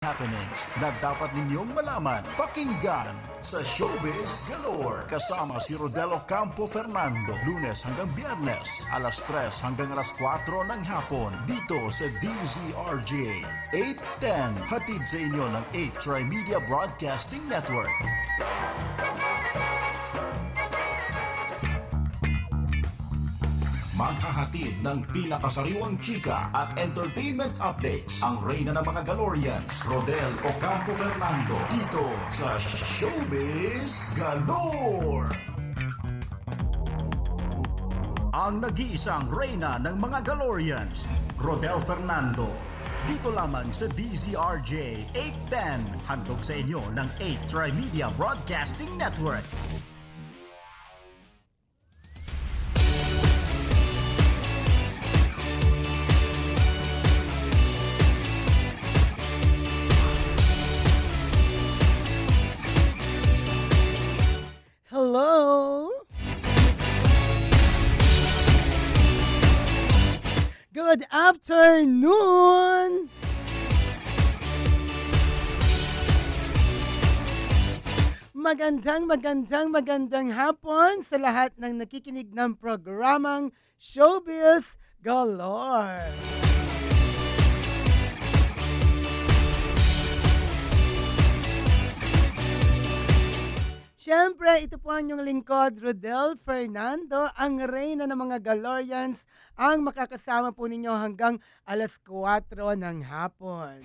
happenings na dapat ninyong malaman, pakinggan sa Showbiz Galore. Kasama si Rodel Ocampo Fernando, Lunes hanggang Biyernes, alas 3 hanggang alas 4 ng hapon, dito sa DZRJ 810, hatid sa inyo ng 8 Tri-Media Broadcasting Network. Maghahatid ng pinakasariwang chika at entertainment updates ang reyna ng mga Galorians, Rodel Ocampo Fernando, dito sa Showbiz Galore. Ang nag-iisang reyna ng mga Galorians, Rodel Fernando, dito lamang sa DZRJ 810, handog sa inyo ng 8 Tri-Media Broadcasting Network. Hello. Good afternoon. Magandang hapon sa lahat ng nakikinig ng programang Showbiz Galore. Siyempre, ito po ang inyong lingkod, Rodel Fernando, ang reyna ng mga Galorians, ang makakasama po ninyo hanggang alas 4 ng hapon.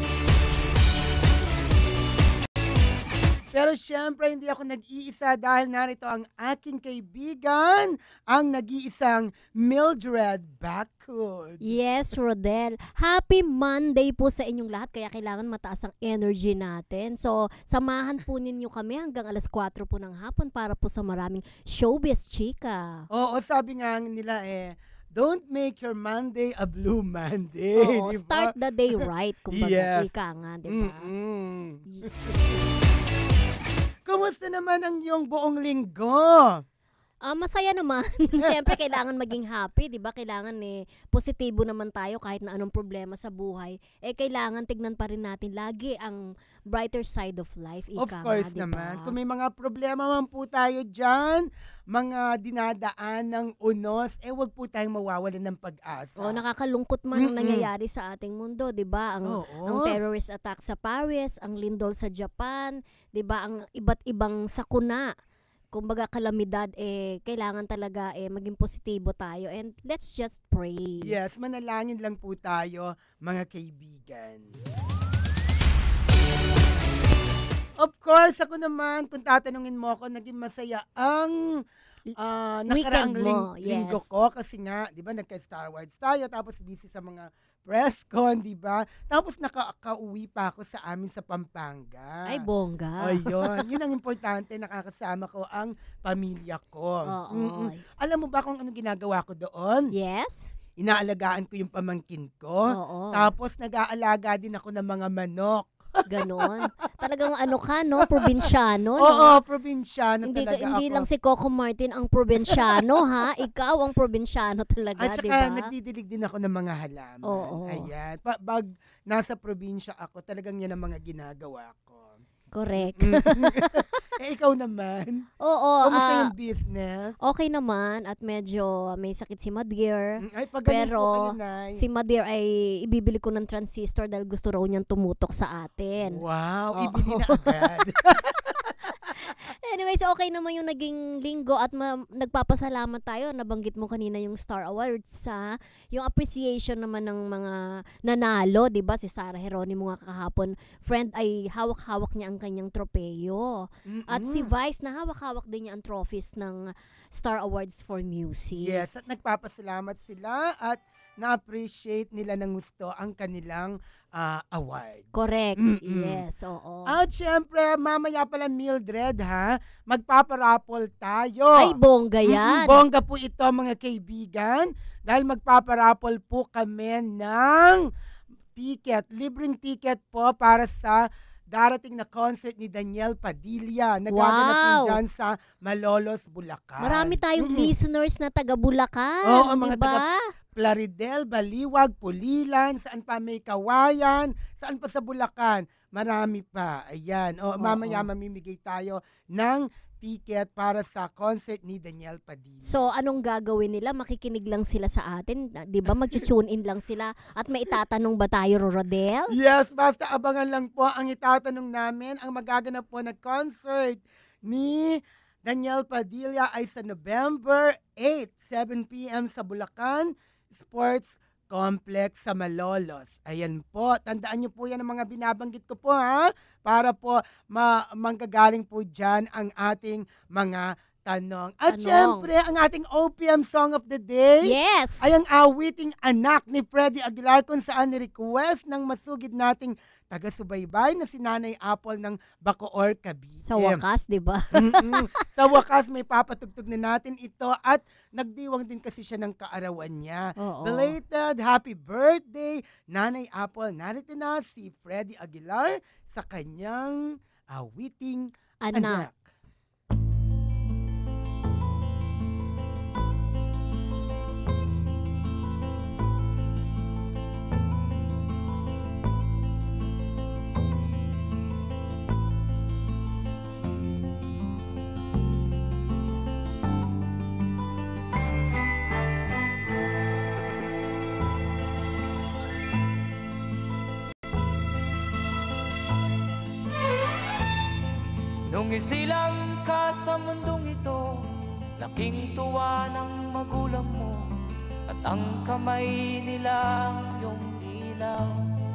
Pero siyempre, hindi ako nag-iisa dahil narito ang aking kaibigan, ang nag-iisang Mildred Bacud. Yes, Rodel. Happy Monday po sa inyong lahat, kaya kailangan mataas ang energy natin. So, samahan po ninyo kami hanggang alas 4 po ng hapon para po sa maraming showbiz chika. Oo, sabi nga nila don't make your Monday a blue Monday. Oo, diba? Start the day right, kumbaga, yes. ika nga, diba? Kumusta naman ang iyong buong linggo? Masaya naman. Siyempre, kailangan maging happy, di ba? Kailangan positibo naman tayo kahit na anong problema sa buhay. Kailangan tignan pa rin natin lagi ang brighter side of life. Of course nga, naman. Kung may mga problema man po tayo dyan, mga dinadaan ng unos, wag po tayong mawawalan ng pag-asa. Nakakalungkot man ang nangyayari sa ating mundo, di ba? Ang terrorist attack sa Paris, ang lindol sa Japan, di ba? Ang iba't ibang sakuna. Kumbaga kalamidad, kailangan talaga maging positibo tayo. And let's just pray. Yes, manalangin lang po tayo, mga kaibigan. Of course, ako naman, kung tatanungin mo ako, naging masaya ang nakaraang linggo ko. Kasi nga, di ba, nagka-Star Wars tayo, tapos busy sa mga press con, di ba? Tapos nakauwi pa ako sa amin sa Pampanga. Ay, bongga. Ayun. Yun ang importante, nakakasama ko ang pamilya ko. Alam mo ba kung anong ginagawa ko doon? Yes. Inaalagaan ko yung pamangkin ko. Oo. Tapos nag-aalaga din ako ng mga manok. Ganon. Talagang probinsyano. Oo, probinsyano hindi, talaga hindi ako. lang si Coco Martin ang probinsyano, ha? Ikaw ang probinsyano talaga, At saka diba? nagdidilig din ako ng mga halaman. Oo. Ayan. Pag nasa probinsya ako, talagang yan ang mga ginagawa ko. Correct. Ikaw naman? Oo. Kamusta yung business? Okay naman at medyo may sakit si Madir. Ay, pero si Madir ay ibibili ko ng transistor dahil gusto raw niyang tumutok sa atin. Wow, ibili na agad. Anyways, okay naman yung naging linggo at nagpapasalamat tayo. Nabanggit mo kanina yung Star Awards, yung appreciation naman ng mga nanalo, 'di ba? Si Sarah Geronimo nga kahapon, friend, ay hawak-hawak niya ang kanyang tropeyo. At si Vice, na hawak-hawak din niya ang trophies ng Star Awards for Music. Yes, at nagpapasalamat sila at na-appreciate nila ng gusto ang kanilang award. Correct. Yes, oo. At syempre, mamaya pala Mildred, magpaparapol tayo. Ay, bongga yan. Bongga po ito, mga kaibigan, dahil magpaparapol po kami ng ticket, libreng ticket po para sa darating na concert ni Daniel Padilla na gaganapin dyan sa Malolos, Bulacan. Marami tayong listeners na taga Bulacan. Oo, mga taga Plaridel, Baliwag, Pulilan, saan pa may Kawayan, saan pa sa Bulacan. Marami pa. Ayan. Mamaya mamimigay tayo ng ticket para sa concert ni Daniel Padilla. So, anong gagawin nila? Makikinig lang sila sa atin? Di ba? Mag-tune in lang sila? At may itatanong ba tayo, Rodel? Yes, basta abangan lang po ang itatanong namin. Ang magaganap po na concert ni Daniel Padilla ay sa November 8, 7 p.m. sa Bulacan Sports Complex sa Malolos. Ayan po, tandaan niyo po yan ang mga binabanggit ko po ha, para po manggagaling po dyan ang ating mga tanong. At syempre, ang ating OPM Song of the Day ay ang awiting Anak ni Freddy Aguilar, kung saan ni-request ng masugid nating taga-subaybay na si Nanay Apple ng Bacoor, Cavite. Sa wakas, di ba? Sa wakas, may papatugtog na natin ito at nagdiwang din kasi siya ng kaarawan niya. Belated happy birthday, Nanay Apple. Narito na si Freddy Aguilar sa kanyang awiting Anak. Nung isilang ka sa mundong ito, laking tuwa ng magulang mo, at ang kamay nila yung ilaw.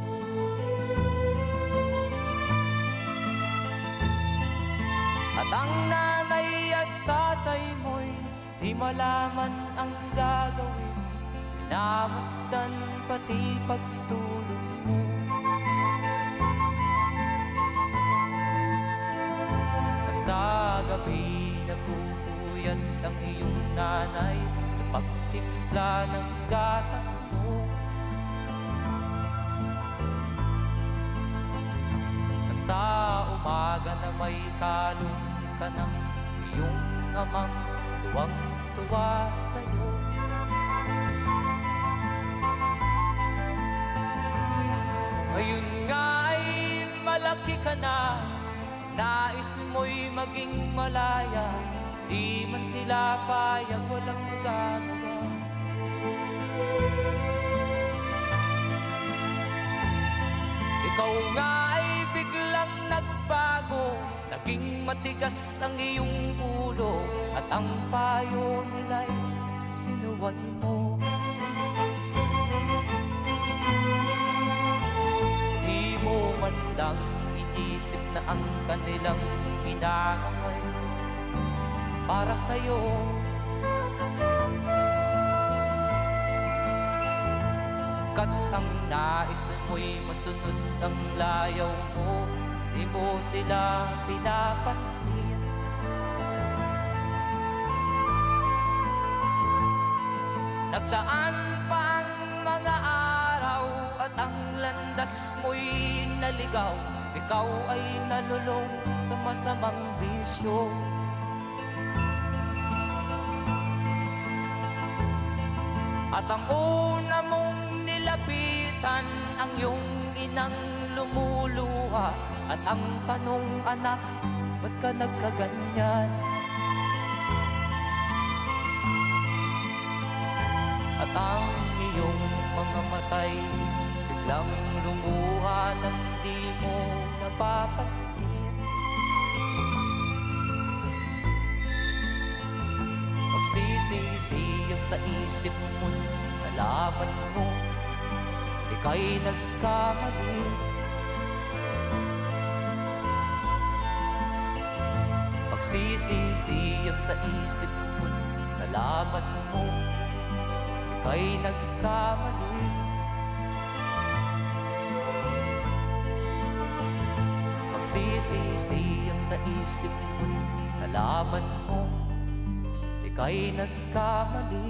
At ang nanay at tatay mo'y di malaman ang gagawin, pinamasdan pati pagtulog mo. Sa gabi napupuyat ang iyong nanay sa pagtimpla ng gatas mo. At sa umaga na may kalong ka ng iyong amang tuwang-tuwa sa'yo. Ngayon nga ay malaki ka na, nais mo'y maging malaya, di man sila payag, walang magagawa. Ikaw nga ay biglang nagbago, naging matigas ang iyong ulo, at ang payo nila'y sinuwan mo. Di mo man lang isip na ang kanilang ginagaway para sa'yo. Kat ang nais mo'y masunod ang layaw mo, di mo sila pinapansin. Nagdaan pa ang mga araw at ang landas mo'y naligaw, ikaw ay nalulong sa masamang bisyo. At ang una mong nilapitan, ang iyong inang lumuluha, at ang tanong, anak, ba't ka nagkaganyan? At ang iyong mga matay biglang lumuha nang di mo napapansin. Magsisisiyag sa isip mo, nalaman mo ika'y nagkamali. Magsisisiyag sa isip mo, nalaman mo ika'y nagkamali. Magsisisiyag sa isip mo, nalaman mo ika'y nagkamali.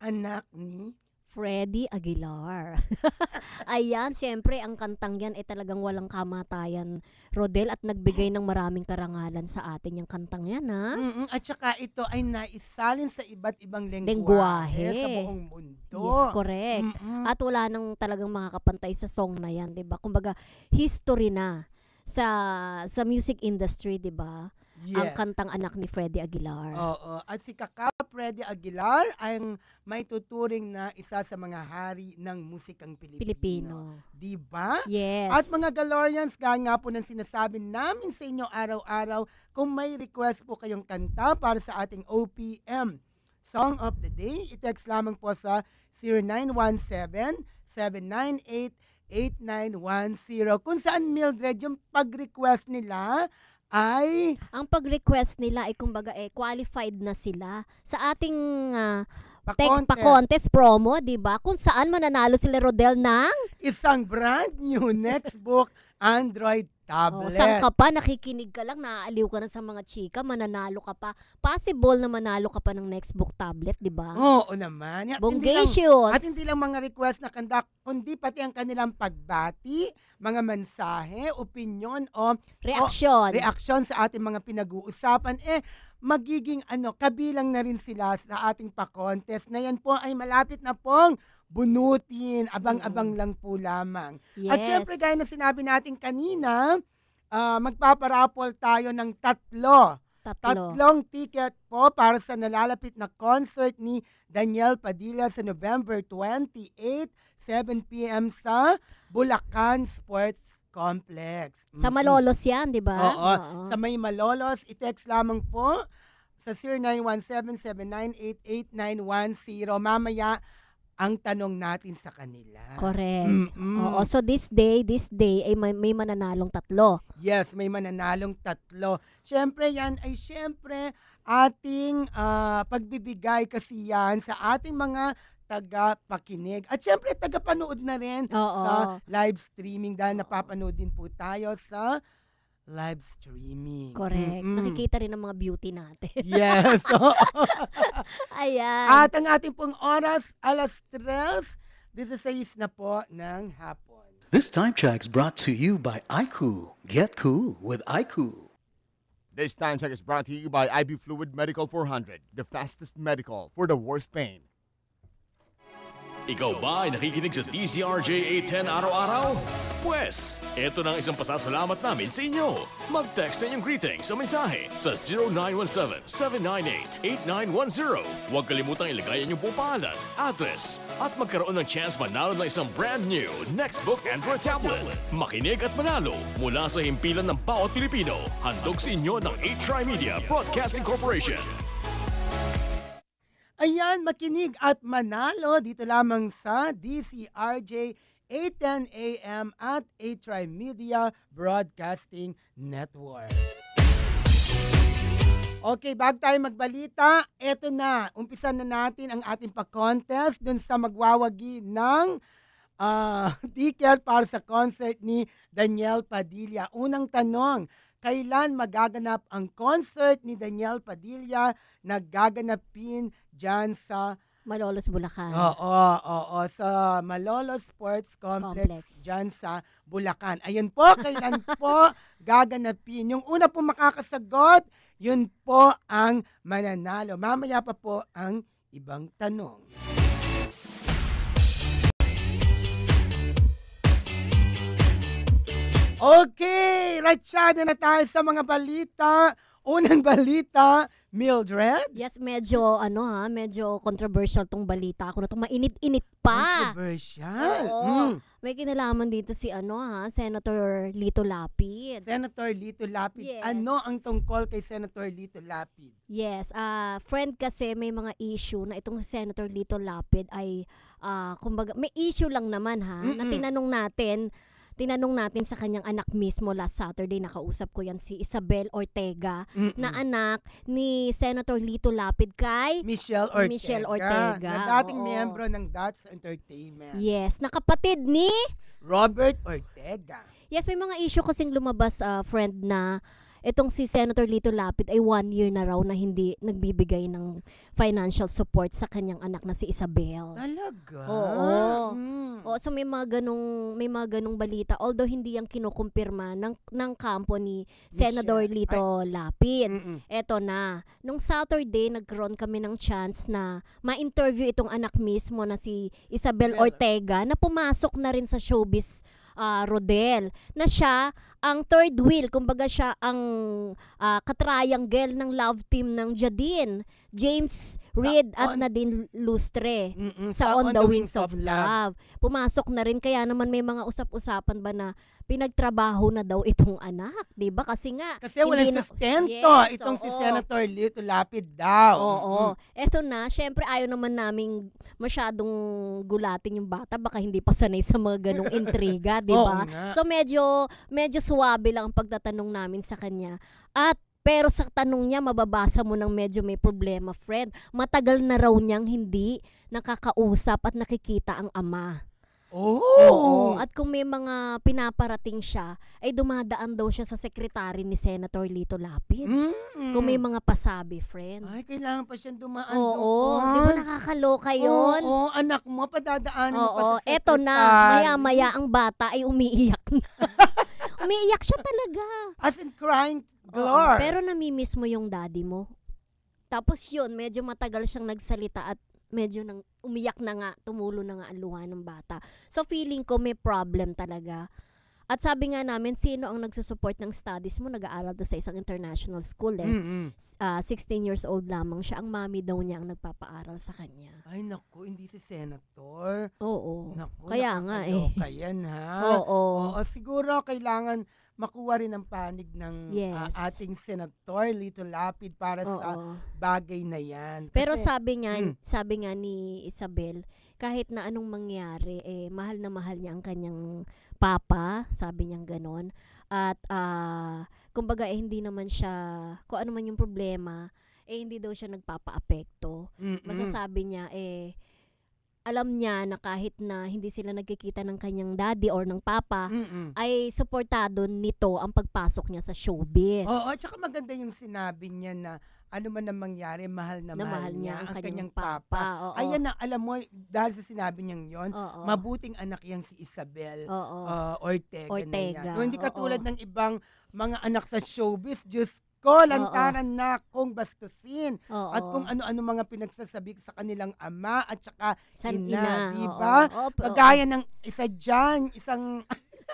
anak ni Freddie Aguilar. Ayan, siyempre, ang kantang yan ay talagang walang kamatayan, Rodel, at nagbigay ng maraming karangalan sa atin yung kantang yan, ha? At saka ito ay naisalin sa iba't ibang Lengguwahe sa buong mundo. Yes, correct. At wala nang talagang makakapantay sa song na yan, 'di ba? Kumbaga, history na sa music industry, 'di ba? Yes. Ang kantang anak ni Freddie Aguilar. Oo. At si Kaka Freddie Aguilar ay may tuturing na isa sa mga hari ng musikang Pilipino. Diba? Yes. At mga Galorians, gaya nga po ng sinasabi namin sa inyo araw-araw, kung may request po kayong kanta para sa ating OPM Song of the Day, i-text lamang po sa 0917-798-8910. Kung saan, Mildred, yung pag-request nila ay ang pag-request nila ay kumbaga qualified na sila sa ating pa-contest promo, 'di ba? Kung saan mananalo sila, Rodel, ng isang brand new Nextbook Android tablet. Saan ka pa? Nakikinig ka lang, naaaliw ka na sa mga chika, mananalo ka pa. Possible na manalo ka pa ng Nextbook tablet, di ba? Oo naman. Bongacious. At hindi lang mga request na kanta, kundi pati ang kanilang pagbati, mga mensahe, opinion o reaksyon sa ating mga pinag-uusapan. Magiging kabilang na rin sila sa ating pa-contest na yan po ay malapit na pong bunutin. Abang-abang lang po lamang. Yes. At syempre, gaya na sinabi natin kanina, magpaparapol tayo ng tatlong ticket po para sa nalalapit na concert ni Daniel Padilla sa November 28, 7 p.m. sa Bulacan Sports Complex. Sa Malolos yan, di ba? Oo. Sa may Malolos, i-text lamang po sa 0917-798-8910. Mamaya, ang tanong natin sa kanila. Correct. Oo, so this day ay may mananalong 3. Yes, may mananalong 3. Siyempre yan ay ating pagbibigay kasi yan sa ating mga taga-pakinig. At siyempre taga-panood na rin sa live streaming dahil napapanood din po tayo sa live streaming. Correct. Nakikita rin ang mga beauty natin. Yes. Ayan. At ang ating pong oras, 3:16 na po ng hapon. This time check is brought to you by iCool. Get cool with iCool. This time check is brought to you by IB Fluid Medical 400, the fastest medical for the worst pain. Ikaw ba ay nakikinig sa DZRJ 810 araw-araw? Pwes, eto na ang isang pasasalamat namin sa inyo. Mag-text sa inyong greetings sa mensahe sa 0917-798-8910. Huwag kalimutang ilagay ang inyong buong pangalan, address, at magkaroon ng chance manalo ng isang brand new Nextbook Android tablet. Makinig at manalo mula sa himpilan ng bawat Pilipino. Handog sa inyo ng 8Try Media Broadcasting Corporation. Ayan, makinig at manalo dito lamang sa DCRJ 810 AM at 8Try Media Broadcasting Network. Okay, bago tayo magbalita, eto na, umpisan na natin ang ating pa-contest dun sa magwawagi ng ticket para sa concert ni Daniel Padilla. Unang tanong, kailan magaganap ang concert ni Daniel Padilla na gaganapin dyan sa Malolos, Bulacan. Oo, sa Malolos Sports Complex dyan sa Bulacan. Ayun po, kailan po gaganapin. Yung una po makakasagot, yun po ang mananalo. Mamaya pa po ang ibang tanong. Okay, ratsyada na tayo sa mga balita. Unang balita, Mildred. Yes, medyo medyo controversial tong balita ko na to. Mainit-init pa. Controversial. Oo. May kinalaman dito si Senator Lito Lapid. Senator Lito Lapid. Yes. Ano ang tungkol kay Senator Lito Lapid? Yes, friend, kasi may mga issue na itong Senator Lito Lapid ay kumbaga may issue lang naman na tinanong natin sa kanyang anak mismo last Saturday. Nakausap ko yan si Isabel Ortega na anak ni Senator Lito Lapid kay Michelle Ortega. Na dating miyembro ng Dots Entertainment. Yes, nakapatid ni Robert Ortega. Yes, may mga issue kasing lumabas, friend, na itong si Senator Lito Lapid ay 1 year na raw na hindi nagbibigay ng financial support sa kanyang anak na si Isabel. Talaga? Oo. O, so may mga ganong balita, although hindi yan kinukumpirma ng kampo ni Senator Lito Lapid. Eto na, nung Saturday nagkaroon kami ng chance na ma-interview itong anak mismo na si Isabel Ortega na pumasok na rin sa showbiz Rodel, na siya ang third wheel, kumbaga siya ang katriangle ng love team ng Jadine, James Reid at Nadine Lustre sa On the Wings of Love. Pumasok na rin, kaya naman may mga usap-usapan ba na pinagtrabaho na daw itong anak, 'di ba? Kasi walang sustento itong si Senator Lito Lapid daw. Oo. Eto na, syempre ayaw naman naming masyadong gulatin yung bata, baka hindi pa sanay sa mga ganong intriga, 'di ba? So medyo suwabe lang ang pagtatanong namin sa kanya. Pero sa tanong niya, mababasa mo ng medyo may problema, friend. Matagal na raw niyang hindi nakakausap at nakikita ang ama. Oo. At kung may mga pinaparating siya, ay dumadaan daw siya sa sekretary ni Senator Lito Lapid. Kung may mga pasabi, friend. Ay, kailangan pa siyang dumaan doon. Di ba nakakaloka yun? Oo, anak mo, padadaanan mo pa sa sekretary. Eto na, maya-maya ang bata ay umiiyak na. Umiiyak siya talaga. As in crying, Glor. Pero namimiss mo yung daddy mo. Tapos yun, medyo matagal siyang nagsalita at medyo umiyak na nga, tumulo na nga ang luha ng bata. So feeling ko may problem talaga. At sabi nga namin, sino ang nagsusupport ng studies mo? Nag-aaral to sa isang international school 16 years old lamang siya. Ang mami daw niya ang nagpapaaral sa kanya. Ay naku, hindi si Senator. Oo. Naku, kaya nga eh. Yan ha. Oo. Siguro kailangan makuha rin ang panig ng ating Senator Lito Lapid para sa bagay na yan. Kasi, pero sabi nga ni Isabel, kahit na anong mangyari, mahal na mahal niya ang kanyang papa, sabi niya ganon. At kumbaga hindi naman siya, kung ano man yung problema, hindi daw siya nagpapa-apekto. Masasabi niya, alam niya na kahit na hindi sila nagkikita ng kanyang daddy or ng papa, ay suportado nito ang pagpasok niya sa showbiz. Oo, at saka maganda yung sinabi niya na ano man ang mangyari, mahal na mahal niya ang kanyang papa. Ayan na, alam mo, dahil sa sinabi niyang yon, mabuting anak yang si Isabel Ortega na yan. No, hindi katulad ng ibang mga anak sa showbiz, Diyos ko, lantaran na kung bastusin. At kung ano-ano mga pinagsasabi sa kanilang ama at saka ina, di ba? Kagaya ng isa dyan, isang...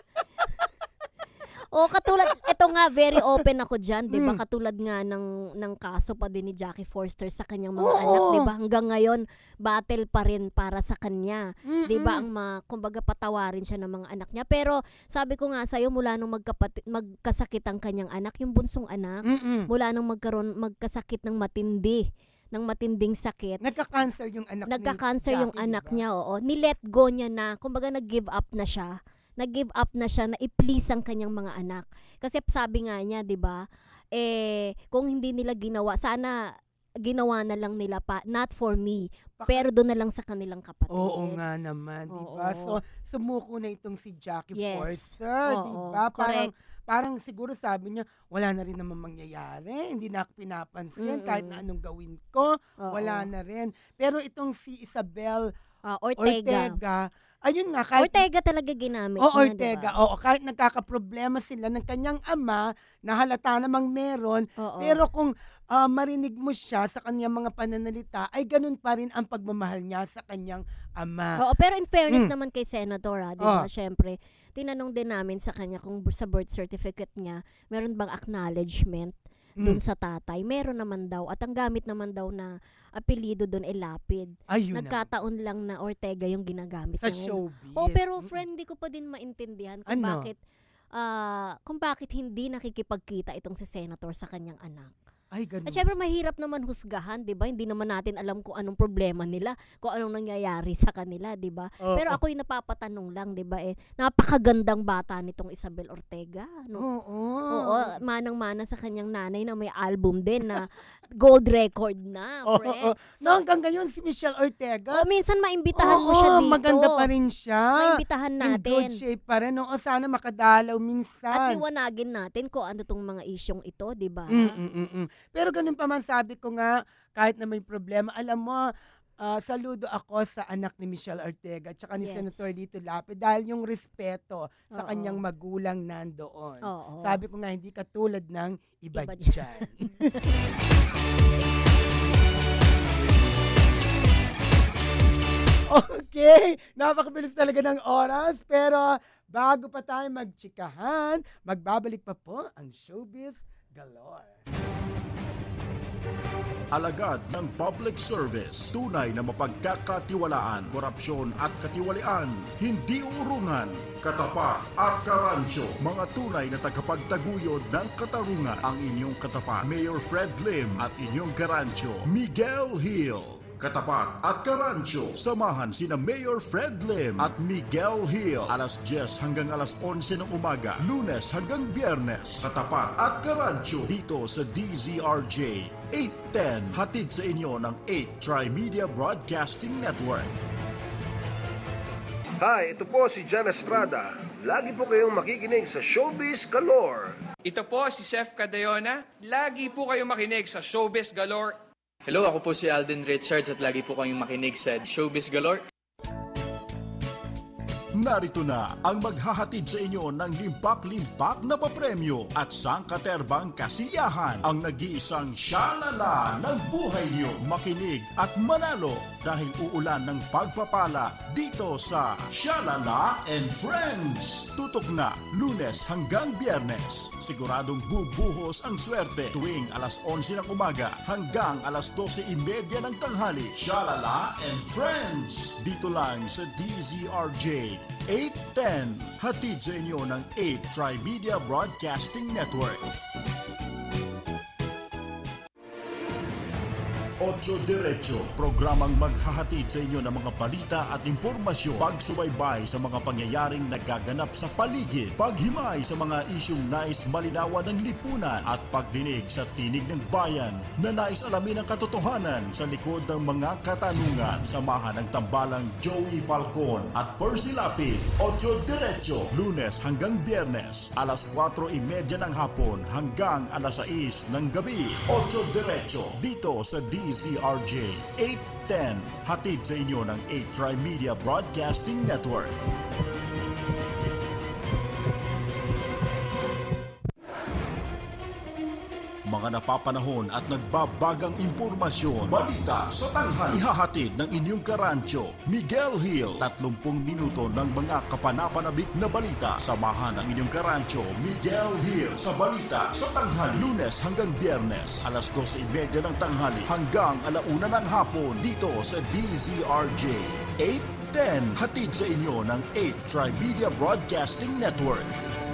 katulad, ito nga, very open ako dyan, di ba? Katulad nga ng kaso pa din ni Jackie Forster sa kanyang mga anak, di ba? Hanggang ngayon, battle pa rin para sa kanya. Di ba? Kumbaga patawarin siya ng mga anak niya. Pero sabi ko nga sa'yo, mula nung magkasakit ang kanyang anak, yung bunsong anak, mula nung magkasakit ng matinding sakit. Nagka-cancer yung anak niya, oo. Ni-let go niya na, kumbaga nag-give up na siya na i-please ang kanyang mga anak. Kasi sabi nga niya, 'di ba? Kung hindi nila ginawa, sana ginawa na lang nila not for me, pero doon na lang sa kanilang kapatid. Oo nga naman, 'di ba? So sumuko na itong si Jackie Forster, 'di ba? Parang siguro sabi niya, wala na rin naman mangyayari, hindi na ako pinapansin kahit na anong gawin ko, wala na rin. Pero itong si Isabel Ortega, ayun nga, kahit Ortega talaga ginamit niya, Ortega, diba? Kahit nagkakaproblema sila ng kanyang ama, na halata namang meron, pero kung marinig mo siya sa kanyang mga pananalita, ay ganun pa rin ang pagmamahal niya sa kanyang ama. Pero in fairness naman kay Senator, di ba? Syempre, tinanong din namin sa kanya kung sa birth certificate niya, meron bang acknowledgement dun sa tatay. Meron naman daw. At ang gamit naman daw na apelido dun ay Lapid. Nagkataon lang na Ortega yung ginagamit. Sa showbiz. Pero friend, di ko pa din maintindihan kung bakit hindi nakikipagkita itong si Senator sa kanyang anak. Ay, ganun. At syempre mahirap naman husgahan, 'di ba? Hindi naman natin alam kung anong problema nila, kung anong nangyayari sa kanila, 'di ba? Pero ako'y napapatanong lang, 'di ba? Napakagandang bata nitong Isabel Ortega, no? Oo, manang-mana sa kanyang nanay na may album din na gold record na, friend. So hanggang ngayon si Michelle Ortega. Minsan maimbitahan mo siya dito. Maganda pa rin siya. Maimbitahan natin. In good shape pa rin. Sana makadalaw minsan. At liwanagin natin kung ano tong mga isyong ito, 'di ba? Pero ganun pa man, sabi ko nga, kahit na may problema, alam mo, saludo ako sa anak ni Michelle Ortega at saka ni Senator Lito Lapid dahil yung respeto sa kanyang magulang nandoon. Sabi ko nga, hindi katulad ng iba dyan. Okay, napakabilis talaga ng oras, pero bago pa tayo magtsikahan, magbabalik pa po ang Showbiz Galore. Alagad ng public service, tunay na mapagkakatiwalaan, korupsyon at katiwalian, hindi urungan, katapat at karancho, mga tunay na tagapagtaguyod ng katarungan. Ang inyong katapat, Mayor Fred Lim, at inyong karancho, Miguel Hill. Katapat at Karancho, samahan sina Mayor Fred Lim at Miguel Hill alas 10 hanggang alas 11 ng umaga, Lunes hanggang Biyernes. Katapat at Karancho dito sa DZRJ 810, hatid sa inyo ng 8 Tri-Media Broadcasting Network. Hi, ito po si Jan Estrada. Lagi po kayong makikinig sa Showbiz Galore. Ito po si Chef Cadayona. Lagi po kayong makinig sa Showbiz Galore. Hello, ako po si Alden Richards at lagi po kayong makinig sa Showbiz Galore. Narito na ang maghahatid sa inyo ng limpak-limpak na papremyo at sangkaterbang kasiyahan, ang nag-iisang syalala ng buhay niyo. Makinig at manalo dahil uulan ng pagpapala dito sa Syalala and Friends. Tutok na Lunes hanggang Biyernes. Siguradong bubuhos ang swerte tuwing alas 11 ng umaga hanggang alas 12:30 ng tanghali. Syalala and Friends. Dito lang sa DZRJ 810. Hatid sa inyo ng 8 Tri-Media Broadcasting Network. Ocho Diretso, programang maghahatid sa inyo ng mga balita at impormasyon, pagsubaybay sa mga pangyayaring nagaganap sa paligid, paghimay sa mga isyong nais malinawan ng lipunan at pagdinig sa tinig ng bayan na nais alamin ang katotohanan sa likod ng mga katanungan. Samahan ng tambalang Joey Falcon at Percy Lapid. Ocho Diretso, Lunes hanggang Biyernes, alas 4:30 ng hapon hanggang alas 6 ng gabi. Ocho Diretso, dito sa DZRJ 810, hatid sa inyo ng 8 Tri-Media Broadcasting Network. Mga napapanahon at nagbabagang impormasyon, balita sa tanghali, ihahatid ng inyong karancho, Miguel Hill. 30 minuto ng mga kapanapanabik na balita. Samahan ang inyong karancho, Miguel Hill, sa balita sa tanghali, Lunes hanggang Biyernes, alas 12:30 ng tanghali hanggang alauna ng hapon dito sa DZRJ 810, hatid sa inyo ng 8 Tri-Media Broadcasting Network.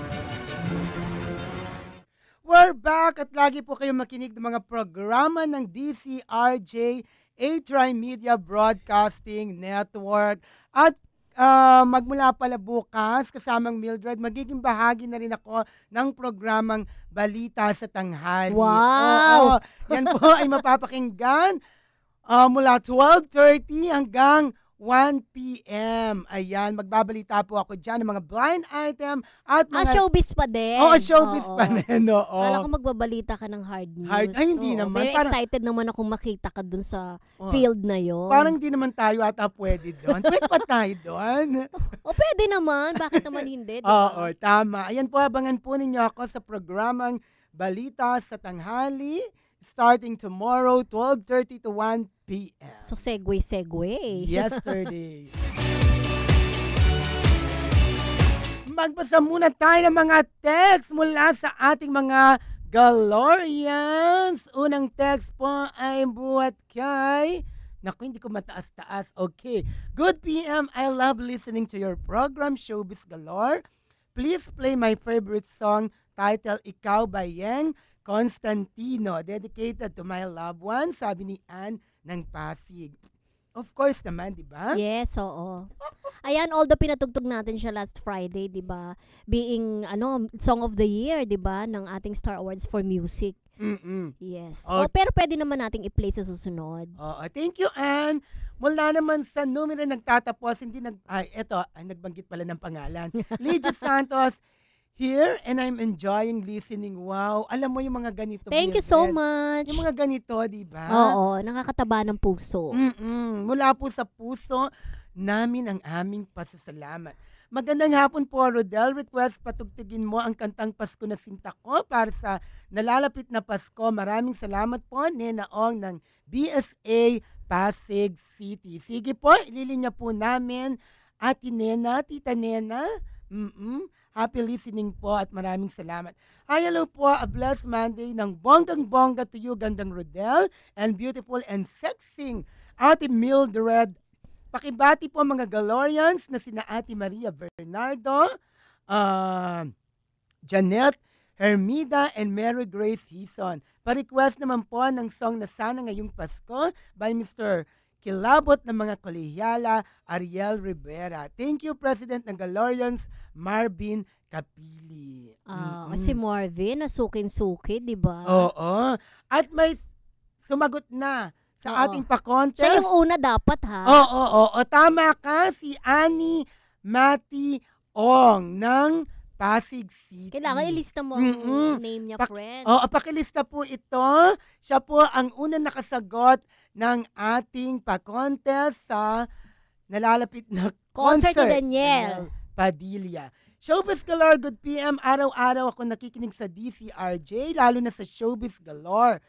We're back at lagi po kayong makinig ng mga programa ng DZRJ 8 Tri-Media Broadcasting Network. At magmula pala bukas, kasamang Mildred, magiging bahagi na rin ako ng programang Balita sa Tanghali. Wow! Yan po ay mapapakinggan mula 12:30 hanggang 1 p.m. Ayan, magbabalita po ako dyan ng mga blind item at mga... showbiz pa din. Oo, showbiz pa rin, oo. Kala ko magbabalita ka ng hard news. Ay, hindi naman. Very excited naman ako makita ka dun sa field na yon. Parang hindi naman tayo ata pwede doon. Pwede pa tayo doon. Pwede naman. Bakit naman hindi? Diba? Oo, tama. Ayan po, abangan po ninyo ako sa programang Balita sa Tanghali starting tomorrow, 12:30 to 1 p.m. So, segue. Yesterday. Magbasa muna tayo ng mga text mula sa ating mga Galorians. Unang text po ay buhat kay... Naku, hindi ko mataas-taas. Okay. Good PM. I love listening to your program, Showbiz Galore. Please play my favorite song titled Ikaw by Yang. Constantino, dedicated to my loved one, sabi ni Ann ng Pasig. Of course naman, di ba? Yes, oo. Ayan, although pinatugtog natin siya last Friday, di ba? Being, Song of the Year, di ba? Ng ating Star Awards for Music. Yes. Pero pwede naman nating i-play sa susunod. Thank you, Ann. Mula naman sa numero nagtatapos, nagbanggit pala ng pangalan. Lydia Santos, here, and I'm enjoying listening. Wow, alam mo yung mga ganito. Thank you so much. Yung mga ganito, di ba? Oo, nakakataba ng puso. Mula po sa puso namin ang aming pasasalamat. Magandang hapon po, Rodel. Request patugtugin mo ang kantang Pasko na Sinta Ko para sa nalalapit na Pasko. Maraming salamat po, Nena Ong ng BSA Pasig City. Sige po, ililinya po namin Ate Nena, Tita Nena. Happy listening po at maraming salamat. Hi, hello po. A blessed Monday ng bonggang-bongga to you, Gandang Rodel, and beautiful and sexing Ate Mildred. Pakibati po mga Galorians na sina Ate Maria Bernardo, Janet Hermida, and Mary Grace Hison. Pa-request naman po ng song na Sana Ngayong Pasko by Mr. Kilabot ng mga Kolehiyala, Ariel Rivera. Thank you, President ng Galorians, Marvin Kapili. Si Marvin, nasukin-suki, di ba? Oo. At may sumagot na sa ating pa-contest. Siya yung una dapat, ha? Oo. Tama ka, si Annie Mati Ong ng Pasig City. Kailangan ilista mo ang name niya, friend. Pakilista po ito. Siya po ang unang nakasagot ng ating pa-contest sa nalalapit na concert ni Daniel Padilla. Showbiz Galore, good PM. Araw-araw ako nakikinig sa DCRJ, lalo na sa Showbiz Galore.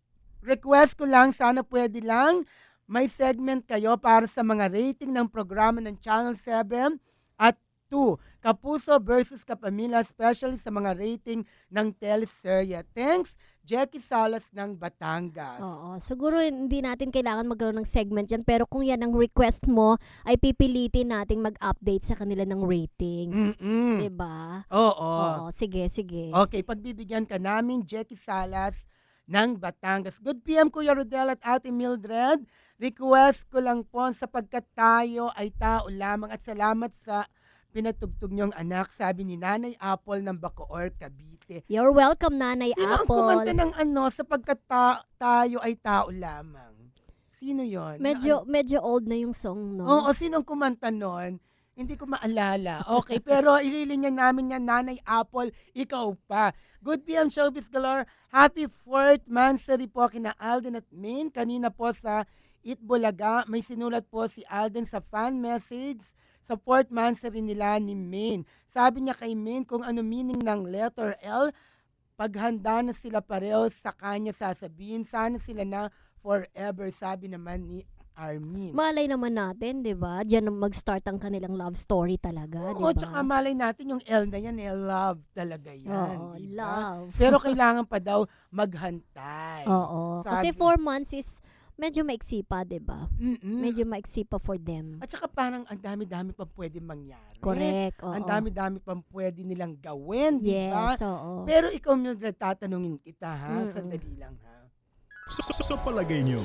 Request ko lang, sana pwede lang, may segment kayo para sa mga rating ng programa ng Channel 7 at 2. Kapuso versus Kapamilya, especially sa mga rating ng teleserye. Thanks, Jackie Salas ng Batangas. Oo, siguro hindi natin kailangan magkaroon ng segment dyan, pero kung yan ang request mo, ay pipilitin nating mag-update sa kanila ng ratings. Diba? Oo. Sige. Okay, pagbibigyan ka namin, Jackie Salas ng Batangas. Good PM, Kuya Rodel at Ate Mildred. Request ko lang po sapagkat tayo ay tao lamang at salamat sa pinatugtog niyong anak, sabi ni Nanay Apple ng Bacoor, Cavite. You're welcome, Nanay Apple. Sino ang kumanta ng sapagkat tayo ay tao lamang? Sino yon? Medyo old na yung song, no? Oo, sino ang kumanta nun? Hindi ko maalala. Okay, pero ililinya namin yan, Nanay Apple, ikaw pa. Good PM, Showbiz Galore. Happy 4th Mansary po kina Alden at Maine. Kanina po sa Itbulaga, may sinulat po si Alden sa fan message. Support Mansary nila ni Maine. Sabi niya kay Maine kung ano meaning ng letter L. Paghanda na sila pareho sa kanya sasabihin. Sana sila na forever, sabi naman ni Armin. Malay naman natin, di ba? Diyan mag-start ang kanilang love story talaga, di ba? Oo, tsaka malay natin yung L na yan, love talaga yan. Oo, diba? love. Pero kailangan pa daw maghantay. Oo, kasi 4 months is medyo maiksi pa, di ba? Medyo maiksi pa for them. At saka parang ang dami-dami pa pwede mangyari. Correct, oo. Ang dami-dami pa pwede nilang gawin, di ba? Yes, oo. Pero ikaw, Mildred, tatanungin kita, ha? Sandali lang, ha? Sa palagay nyo.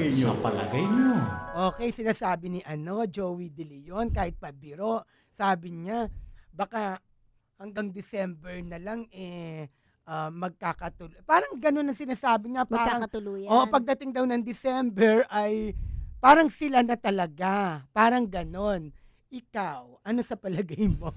Okay, sinasabi ni Joey De Leon, kahit pabiro, sabi niya, baka hanggang December na lang, magkakatuloy. Parang ganun ang sinasabi niya. Magkakatuluyan. Pagdating daw ng December ay parang sila na talaga. Parang ganun. Ikaw, ano sa palagay mo?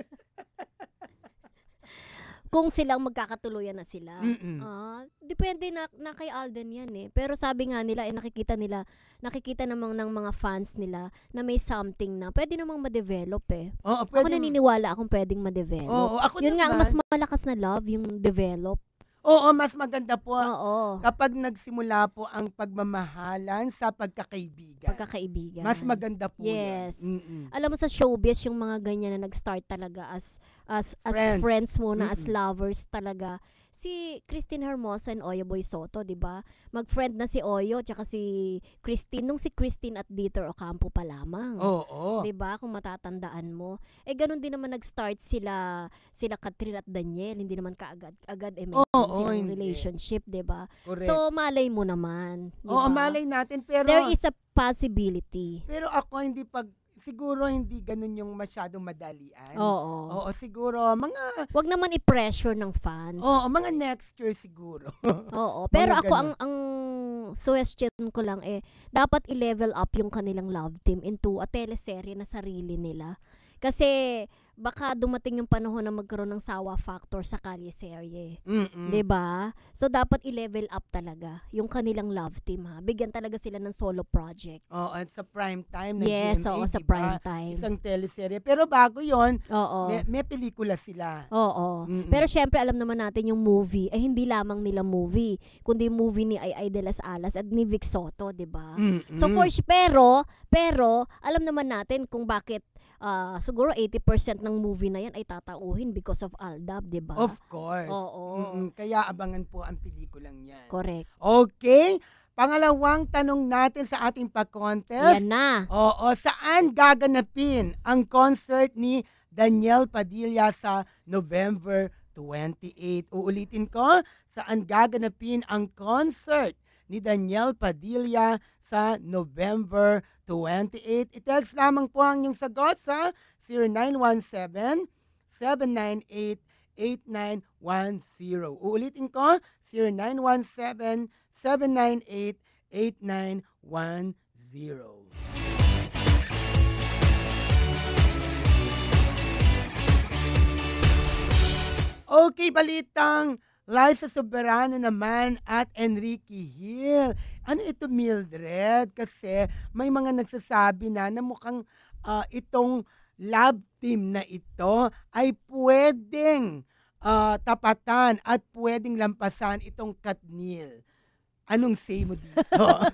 Kung silang magkakatuluyan na sila. Depende na kay Alden yan eh. Pero sabi nga nila, nakikita namang ng mga fans nila na may something na pwede namang ma-develop eh. Oo, ako naniniwala akong pwedeng ma-develop. Oo, ako yun naman, nga, ang mas malakas na love, yung develop. Oo, mas maganda po Oo. kapag nagsimula po ang pagmamahalan sa pagkakaibigan. Mas maganda po yes. yan. Alam mo sa showbiz, yung mga ganyan na nag-start talaga as friends muna, as lovers talaga. si Christine Hermosa and Oyo Boy Soto, 'di ba? Mag-friend na si Oyo tsaka si Christine nung si Christine at Dieter Ocampo pa lamang. Oo. 'Di ba? Kung matatandaan mo. Ganun din naman nag-start sila Catherine at Daniel, hindi naman kaagad may silang relationship, 'di ba? So malay mo naman, 'di ba? Malay natin, pero there is a possibility. Pero ako siguro hindi ganun yung masyadong madalian. Oo. Siguro wag naman i-pressure ng fans. Mga next year siguro. Oo, pero ako ang suggestion ko lang dapat i-level up yung kanilang love team into a teleserye na sarili nila. Kasi baka dumating yung panahon na magkaroon ng sawa factor sa kalye-serye. 'Di ba? So dapat i-level up talaga yung kanilang love team, ha. Bigyan talaga sila ng solo project. At sa prime time ng yes, GMA, sa prime time. Isang teleserye. Pero bago 'yon, may pelikula sila. Oo. Pero syempre alam naman natin yung movie hindi lamang nila movie, kundi movie ni Ay de las Alas at ni Vic Soto, 'di ba? So pero alam naman natin kung bakit siguro 80% ng movie na yan ay tatauhin because of Aldab, di ba? Of course. Oo. Kaya abangan po ang pelikulang yan. Correct. Okay. Pangalawang tanong natin sa ating pa-contest. Yan na. Saan gaganapin ang concert ni Daniel Padilla sa November 28? Uulitin ko, saan gaganapin ang concert ni Daniel Padilla sa November 28. I-text lamang po ang inyong sagot sa 0917-798-8910. Uulitin ko, 0917-798-8910. Okay, balitang Liza Soberano naman at Enrique Hill. Ano ito, Mildred? Kasi may mga nagsasabi na mukhang itong love team na ito ay pwedeng tapatan at pwedeng lampasan itong Katniel. Anong say mo dito?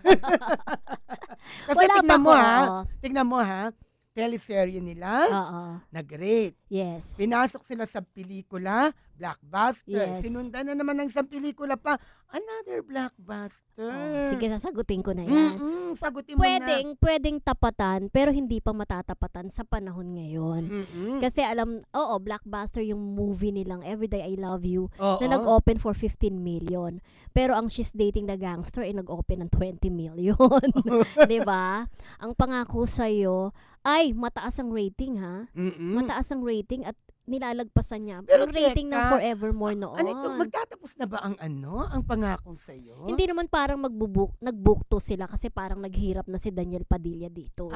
Kasi tignan mo ha, teleserye nila, nag-rate. Yes. Pinasok sila sa pelikula, blockbuster. Yes. Sinundan na naman ng isang pelikula pa, another blockbuster. Sige, sasagutin ko na yan. Sagutin mo na. Pwedeng tapatan, pero hindi pa matatapatan sa panahon ngayon. Kasi blockbuster yung movie nilang Everyday I Love You na nag-open for 15 million. Pero ang She's Dating the Gangster ay nag-open ng 20 million. Diba? Ang pangako sa'yo ay mataas ang rating, ha? Mataas ang rating at nilalagpasan niya. Pero ang rating ng Forevermore noon. Ano ito? Magtatapos na ba ang pangako sa'yo? Hindi naman parang nagbukto sila kasi parang naghirap na si Daniel Padilla dito.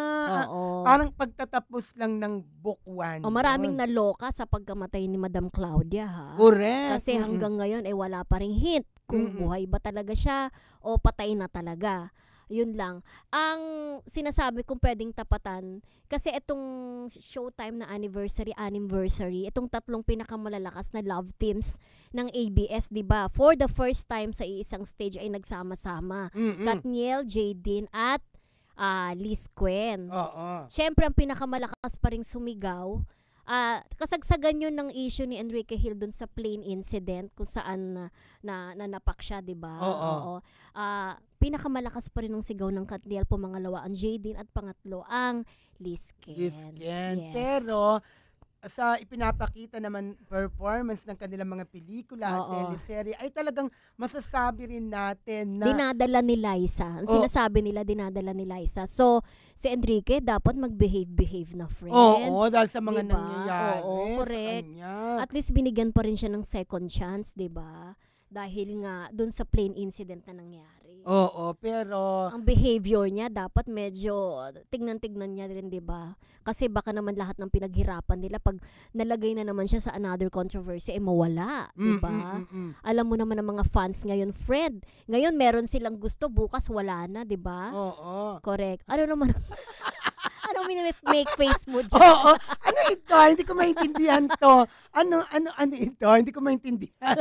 Parang pagtatapos lang ng book 1. Maraming naloka sa pagkamatay ni Madam Claudia, ha? Correct. Kasi hanggang ngayon wala pa ring hint kung buhay ba talaga siya o patay na talaga. Yun lang. Ang sinasabi kong pwedeng tapatan, kasi itong Showtime na anniversary, itong tatlong pinakamalalakas na love teams ng ABS, di ba? For the first time sa isang stage ay nagsama-sama. Katniel, Jadine, at Liz Quen. Siyempre, ang pinakamalakas pa ring sumigaw, kasagsagan yun ng issue ni Enrique Hill dun sa plane incident kung saan napak siya, di ba? Pinakamalakas pa rin ng sigaw ng Katniel, pumangalawa ang Jadine at pangatlo ang Liz Quen. Yes. Pero sa ipinapakita naman performance ng kanilang mga pelikula at teleserye ay talagang masasabi rin natin na dinadala ni Liza. Sinasabi nila dinadala ni Liza. So si Enrique dapat mag-behave na friend. Dahil sa mga nangyayari. Correct. At least binigyan pa rin siya ng second chance, 'di ba? Dahil nga dun sa plane incident na nangyari. Pero ang behavior niya dapat medyo tignan-tignan niya rin, 'di ba? Kasi baka naman lahat ng pinaghirapan nila pag nalagay na naman siya sa another controversy mawala, 'di ba? Alam mo naman ang mga fans ngayon, Fred. Ngayon meron silang gusto, bukas wala na, 'di ba? Correct. Ano naman Anong make face mo dyan? Ano ito? Hindi ko maintindihan to. Ano ito? Hindi ko maintindihan.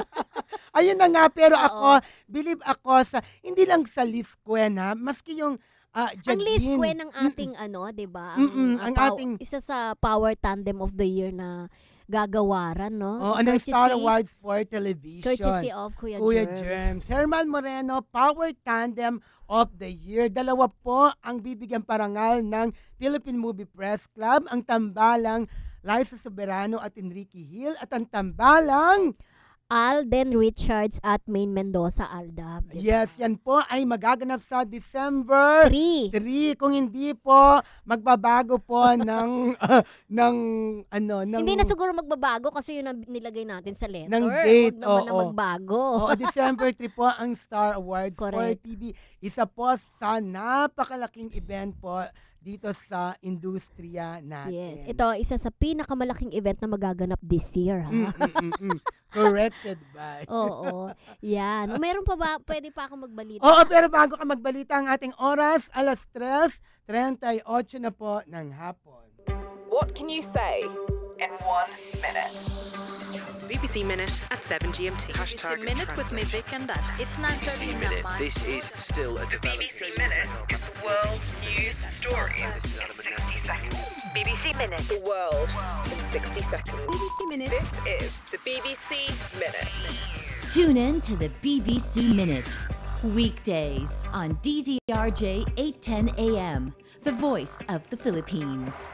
Ayun na nga, pero ako, believe ako sa, hindi lang sa Liz Quen, ha? Maski yung Jadine. Ang Liz Quen ng ating, di ba? Ang ating isa sa power tandem of the year na gagawaran, no? Ano Star Awards for Television. Courtesy of Kuya Germs. Herman Moreno, Power Tandem of the Year. Dalawa po ang bibigyan parangal ng Philippine Movie Press Club. Ang tambalang Liza Soberano at Enrique Hill. At ang tambalang Alden Richards at Maine Mendoza Aldab. Diba? Yes, yan po ay magaganap sa December 3. Kung hindi po, magbabago po ng Hindi na siguro magbabago kasi yun ang nilagay natin sa letter. Ng date. Huwag naman na magbago. December 3 po ang Star Awards for TV. Isa po sa napakalaking event po dito sa industriya natin. Yes, ito isa sa pinakamalaking event na magaganap this year, ha? Corrected by. Oo. Yan. Meron pa ba? Pwede pa ako magbalita? Oo, pero bago ka magbalita ang ating oras, 3:38 na po ng hapon. What can you say in 1 minute? BBC Minute at 7 GMT. BBC Minute with me, Vic and Dad. It's 9:30 in Mumbai. This is still a BBC Minute is the world's news stories in 60 seconds. BBC Minute. The world in 60 seconds. BBC Minute. This is the BBC Minute. Tune in to the BBC Minute. Weekdays on DZRJ 810 AM. The voice of the Philippines.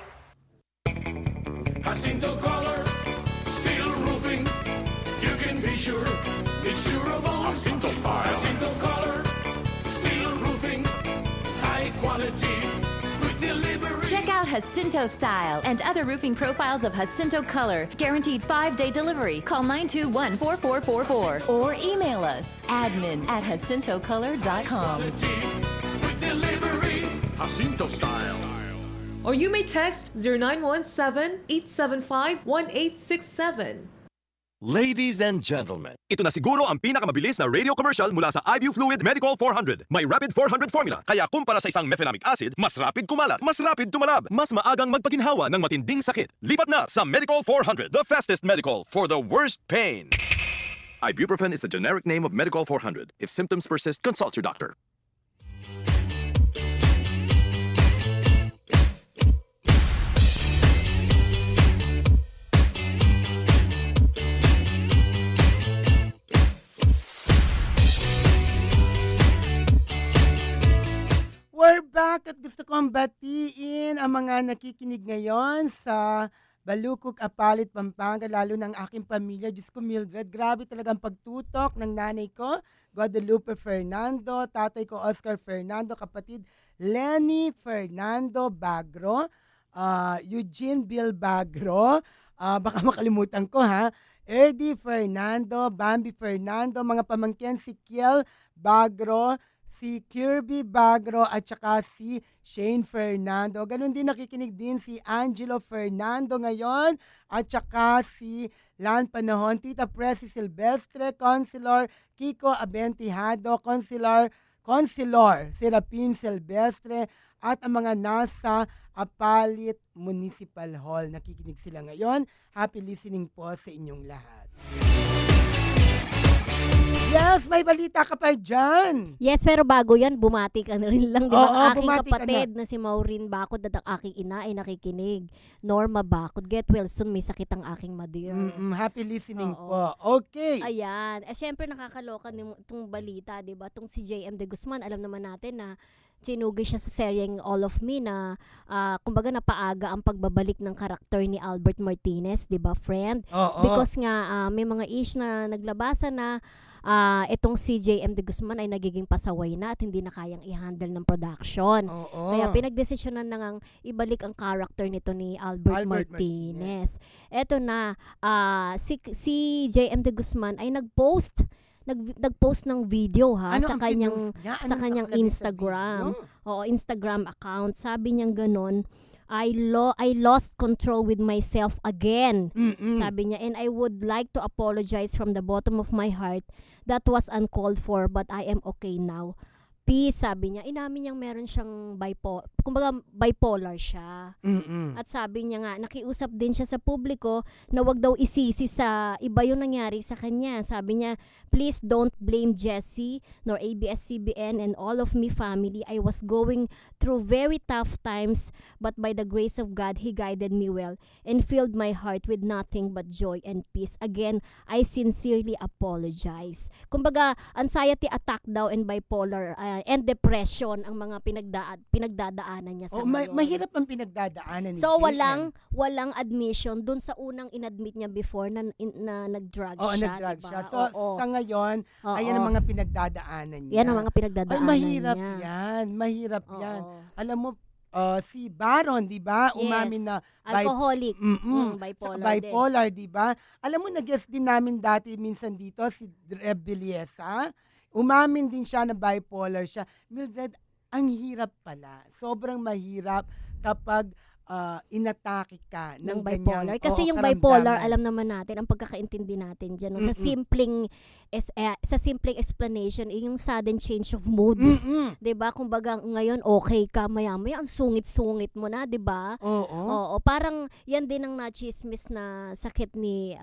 Jacinto Color, steel roofing, you can be sure it's durable. Jacinto Color, steel roofing, high quality, good delivery. Check out Jacinto Style and other roofing profiles of Jacinto Color. Guaranteed 5-day delivery. Call 921-4444 or email us admin@jacintocolor.com. Good delivery, Jacinto Style. Or you may text 0917-875-1867. Ladies and gentlemen, ito na siguro ang pinakamabilis na radio commercial mula sa IBU Fluid Medical 400. May Rapid 400 formula, kaya kumpara sa isang mefenamic acid, mas rapid kumalat, mas rapid tumalab, mas maagang magpaginhawa ng matinding sakit. Lipat na sa Medical 400, the fastest medical for the worst pain. Ibuprofen is the generic name of Medical 400. If symptoms persist, consult your doctor. We're back at gusto kong batiin ang mga nakikinig ngayon sa Balukok, Apalit, Pampanga, lalo ng aking pamilya. Diyos ko, Mildred, grabe talagang pagtutok ng nanay ko, Guadalupe Fernando, tatay ko, Oscar Fernando, kapatid Lenny Fernando Bagro, Eugene Bill Bagro, baka makalimutan ko ha, Eddie Fernando, Bambi Fernando, mga pamangkin si Kiel Bagro, si Kirby Bagro at saka si Shane Fernando. Ganon din nakikinig din si Angelo Fernando ngayon at saka si Lan Panahon, Tita Presi Silvestre, Consular Kiko Abentihado, Consular Serapin Silvestre at ang mga nasa Apalit Municipal Hall. Nakikinig sila ngayon. Happy listening po sa inyong lahat. Yes, may balita ka pa dyan. Yes, pero bago yan, bumati ka na rin lang. Diba? Ang aking kapatid na si Maureen Bakod at ang aking ina ay nakikinig. Norma Bakod, get well soon, may sakit ang aking mother. Happy listening po. Okay. Ayan. Siyempre nakakaloka itong balita, diba? Itong si J.M. De Guzman, alam naman natin na sinugi siya sa seryeng All of Me na kumbaga napaaga ang pagbabalik ng karakter ni Albert Martinez, 'di ba, friend? Because nga may mga ish na naglabasan na itong si J.M. De Guzman ay nagiging pasaway na at hindi na kayang i-handle ng production. Kaya pinagdesisyonan na ngang ibalik ang character nito ni Albert Martinez. Eto na si J.M. De Guzman ay nagpost ng video sa kanyang Instagram. Instagram account. Sabi niya gano'n, I lost control with myself again. Sabi niya, and I would like to apologize from the bottom of my heart. That was uncalled for, but I am okay now. Peace, sabi niya, inamin niyang meron siyang bipolar siya. At sabi niya nga, nakiusap din siya sa publiko na wag daw isisi sa iba yung nangyari sa kanya. Sabi niya, please don't blame Jessie nor ABS-CBN and all of me family. I was going through very tough times, but by the grace of God, He guided me well and filled my heart with nothing but joy and peace. Again, I sincerely apologize. Kumbaga, anxiety attack daw and bipolar and depression ang mga pinagdadaanan niya sa ngayon. Mahirap ang pinagdadaanan ni So JM. walang admission dun sa unang inadmit niya before na nag-drug siya. Nag-drug diba? siya. So sa ngayon, ayan ang mga pinagdadaanan niya. Yan ang mga pinagdadaanan mahirap niya. Mahirap yan. Alam mo, si Baron, di ba? Umamin na alcoholic, bipolar, di ba? Alam mo, nag-guest din namin dati minsan dito si Reb Villesa. Umamin din siya na bipolar siya. Mildred, ang hirap pala. Sobrang mahirap kapag inatake ka ng bipolar. Ganyang, kasi yung bipolar, alam naman natin, ang pagkakaintindi natin dyan. No? Sa simpleng explanation, yung sudden change of moods. Diba? Kumbaga, ngayon, okay ka, maya-maya, ang sungit-sungit mo na, diba? Oo. Parang, yan din ang nachismis na sakit ni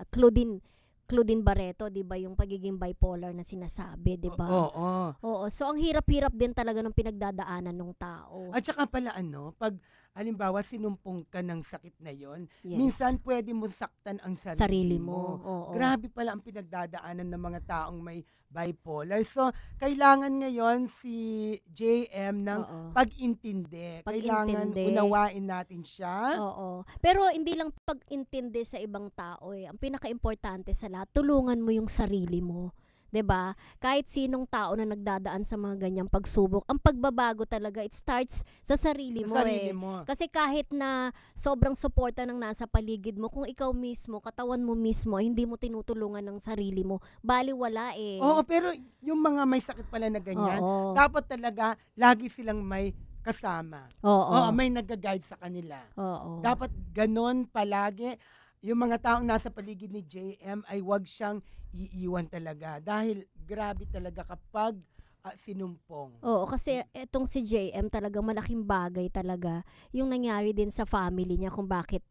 Claudine Barreto, 'di ba, yung pagiging bipolar na sinasabi, 'di ba? Oo. So ang hirap-hirap din talaga ng pinagdadaanan ng tao. At saka pala pag halimbawa sinumpong ka ng sakit na 'yon, minsan pwede mo saktan ang sarili mo. Grabe pala ang pinagdadaanan ng mga taong may bipolar. So kailangan ngayon si JM ng pag-intindi. Kailangan unawain natin siya. Oo. Pero hindi lang pag-intindi sa ibang tao eh. Ang pinaka-importante sa lahat, tulungan mo yung sarili mo. 'Di ba? Kahit sinong tao na nagdadaan sa mga ganyang pagsubok, ang pagbabago talaga, it starts sa sarili mo. Kasi kahit na sobrang suporta ng nasa paligid mo, kung ikaw mismo, katawan mo mismo, hindi mo tinutulungan ng sarili mo, baliwala eh. Oo, pero yung mga may sakit pala na ganyan, dapat talaga lagi silang may kasama. May nag-guide sa kanila. Dapat ganon palagi. Yung mga taong nasa paligid ni JM ay wag siyang iiwan talaga dahil grabe talaga kapag sinumpong. Oo, kasi etong si JM talagang malaking bagay talaga yung nangyari din sa family niya kung bakit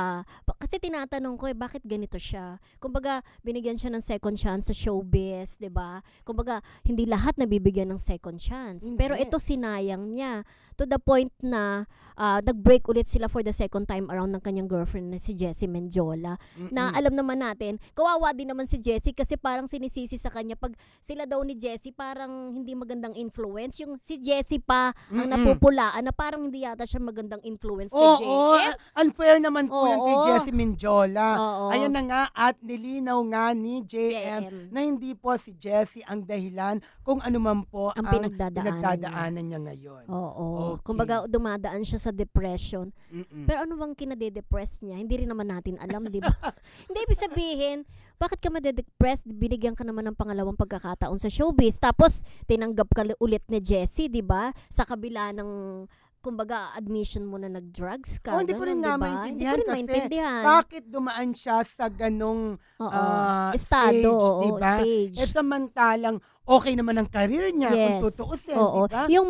kasi tinatanong ko bakit ganito siya. Kumbaga binigyan siya ng second chance sa showbiz, 'di ba? Kumbaga hindi lahat nabibigyan ng second chance. Pero ito sinayang niya to the point na nag-break ulit sila for the second time around ng kanyang girlfriend na si Jessie Mendiola. Na alam naman natin, kawawa din naman si Jessie kasi parang sinisisi sa kanya pag sila daw ni Jessie parang hindi magandang influence. Yung si Jessie pa ang napupulaan na parang hindi yata siya magandang influence kay JM. Unfair naman po yan kay Jessie Mendiola. Ayan na nga at nilinaw nga ni JM na hindi po si Jessie ang dahilan kung ano man po ang pinagdadaanan niya ngayon. Kumbaga dumadaan siya sa depression. Pero ano bang kinade-depress niya? Hindi rin naman natin alam, di ba? Hindi ibig sabihin, bakit ka made-depressed? Binigyan ka naman ng pangalawang pagkakataon sa showbiz. Tapos, tinanggap ka ulit ni Jessie, di ba? Sa kabila ng, kumbaga, admission mo na nag-drugs ka. Hindi ko rin nga maintindihan kasi bakit dumaan siya sa ganong estado, stage, di ba? Samantalang, okay naman ang career niya kung tutuusin, di ba? Yung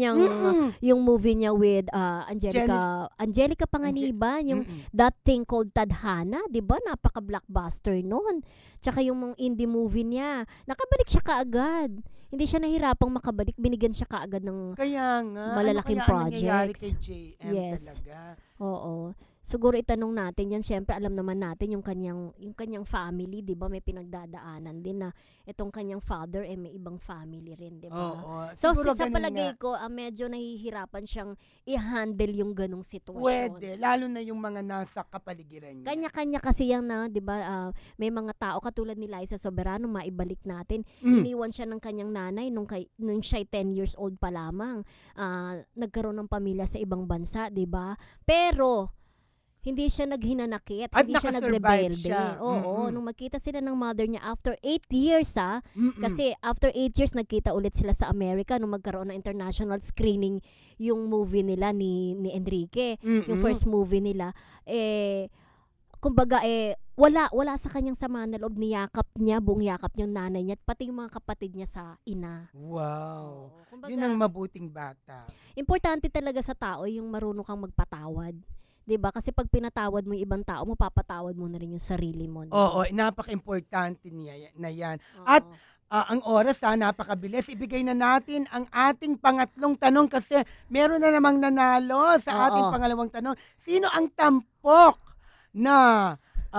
movie niya with Angelica Panganiban, yung That Thing Called Tadhana, di ba? Napaka-blockbuster noon. Tsaka yung indie movie niya, nakabalik siya kaagad. Hindi siya nahirapang makabalik, binigyan siya kaagad ng malalaking projects. Kay JM talaga? Oo. Siguro itanong natin yan, syempre alam naman natin yung kanyang family, 'di ba? May pinagdadaanan din na itong kanyang father may ibang family rin, 'di ba? So sa palagay ko, medyo nahihirapan siyang i-handle yung ganung sitwasyon. Pwede, lalo na yung mga nasa kapaligiran niya. Kanya-kanya kasi yan na, 'di ba? May mga tao katulad ni Liza Soberano, maibalik natin. Iniwan siya ng kanyang nanay nung siya 10 years old pa lamang. Nagkaroon ng pamilya sa ibang bansa, 'di ba? Pero hindi siya naghinanakit, hindi siya nagrebelde. Nung magkita sila ng mother niya after 8 years kasi after 8 years nagkita ulit sila sa Amerika nung magkaroon ng international screening yung movie nila ni Enrique, yung first movie nila. kumbaga wala sa kanyang sama na loob, niyakap niya, buong yakap niya yung nanay niya at pati yung mga kapatid niya sa ina. Wow. Kumbaga, yun ang mabuting bata. Importante talaga sa tao yung marunong kang magpatawad. 'Di ba? Kasi pag pinatawad mo yung ibang tao, mapapatawad mo na rin yung sarili mo. Diba? Oo, napaka-importante niya na yan. At ang oras napakabilis. Ibigay na natin ang ating pangatlong tanong kasi meron na namang nanalo sa ating pangalawang tanong. Sino ang tampok na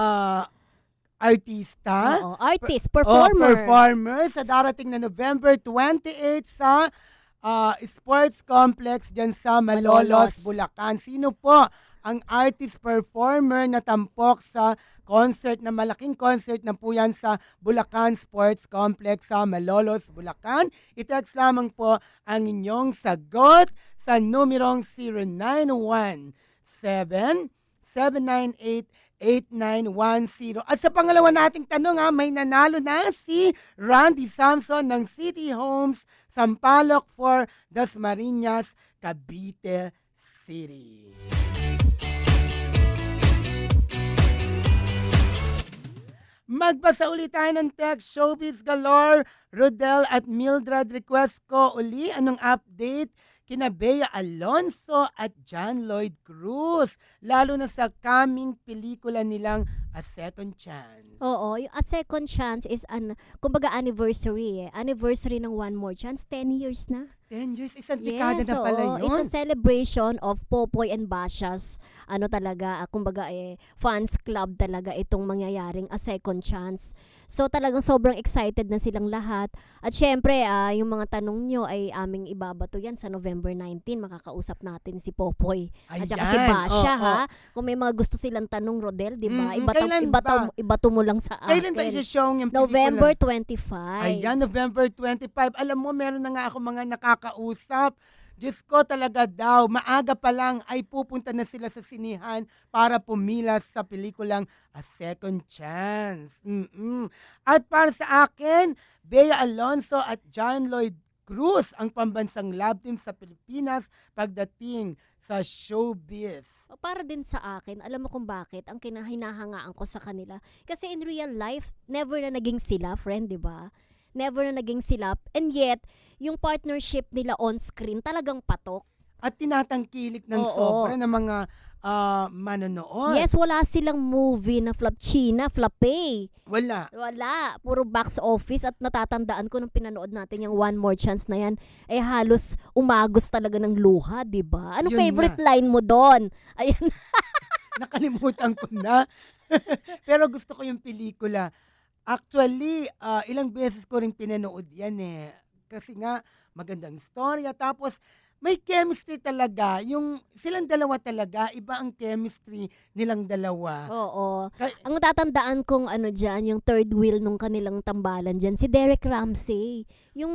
artista? Artist, performer sa darating na November 28 sa Sports Complex dyan sa Malolos, Bulacan. Sino po ang artist performer na tampok sa concert, na malaking concert na po yan sa Bulacan Sports Complex sa Malolos, Bulacan? I-text lamang po ang inyong sagot sa numerong 0917-798-8910. At sa pangalawa nating tanong, may nanalo na si Randy Samson ng City Homes Sampaloc for Dasmariñas, Cavite City. Magbasa ulit tayo ng text, Showbiz Galore, Rodel at Mildred. Request ko uli, anong update kina Bea Alonzo at John Lloyd Cruz, lalo na sa coming pelikula nilang A Second Chance. Oo, yung A Second Chance is kumbaga anniversary. Anniversary ng One More Chance, 10 years na. 10 years, isang dekada na pala yun. It's a celebration of Popoy and Basha's kumbaga fans club talaga itong mangyayaring A Second Chance. So talagang sobrang excited na silang lahat. At syempre, yung mga tanong nyo ay aming ibabato yan sa November 19. Makakausap natin si Popoy. At saka si Basha, Kung may mga gusto silang tanong, Rodel, di ba? Ibato mo lang sa akin. Kailan ba isa-show yung pelikula? November 25. Ayan, November 25. Alam mo, meron na nga ako mga nakakausap. Diyos ko talaga daw, maaga pa lang ay pupunta na sila sa sinihan para pumila sa pelikulang A Second Chance. At para sa akin, Bea Alonzo at John Lloyd Cruz ang pambansang love team sa Pilipinas pagdating sa showbiz. Para din sa akin, alam mo kung bakit, ang hinahangaan ko sa kanila. Kasi in real life, never na naging sila, friend, di ba? Never na naging sila. And yet, yung partnership nila on screen talagang patok. At tinatangkilik ng sobra ng mga manonood. Yes, wala silang movie na flop. China, flopay. Wala. Puro box office. At natatandaan ko nung pinanood natin yung One More Chance na yan, halos umagos talaga ng luha, di ba? Anong favorite line mo doon? Ayan. Nakalimutan ko na. Pero gusto ko yung pelikula. Actually, ilang beses ko rin pinanood yan Kasi nga, magandang storya. Tapos, may chemistry talaga. Yung silang dalawa talaga, iba ang chemistry nilang dalawa. Oo. Ang natatandaan kong dyan, yung third wheel nung kanilang tambalan dyan, si Derek Ramsey. Yung,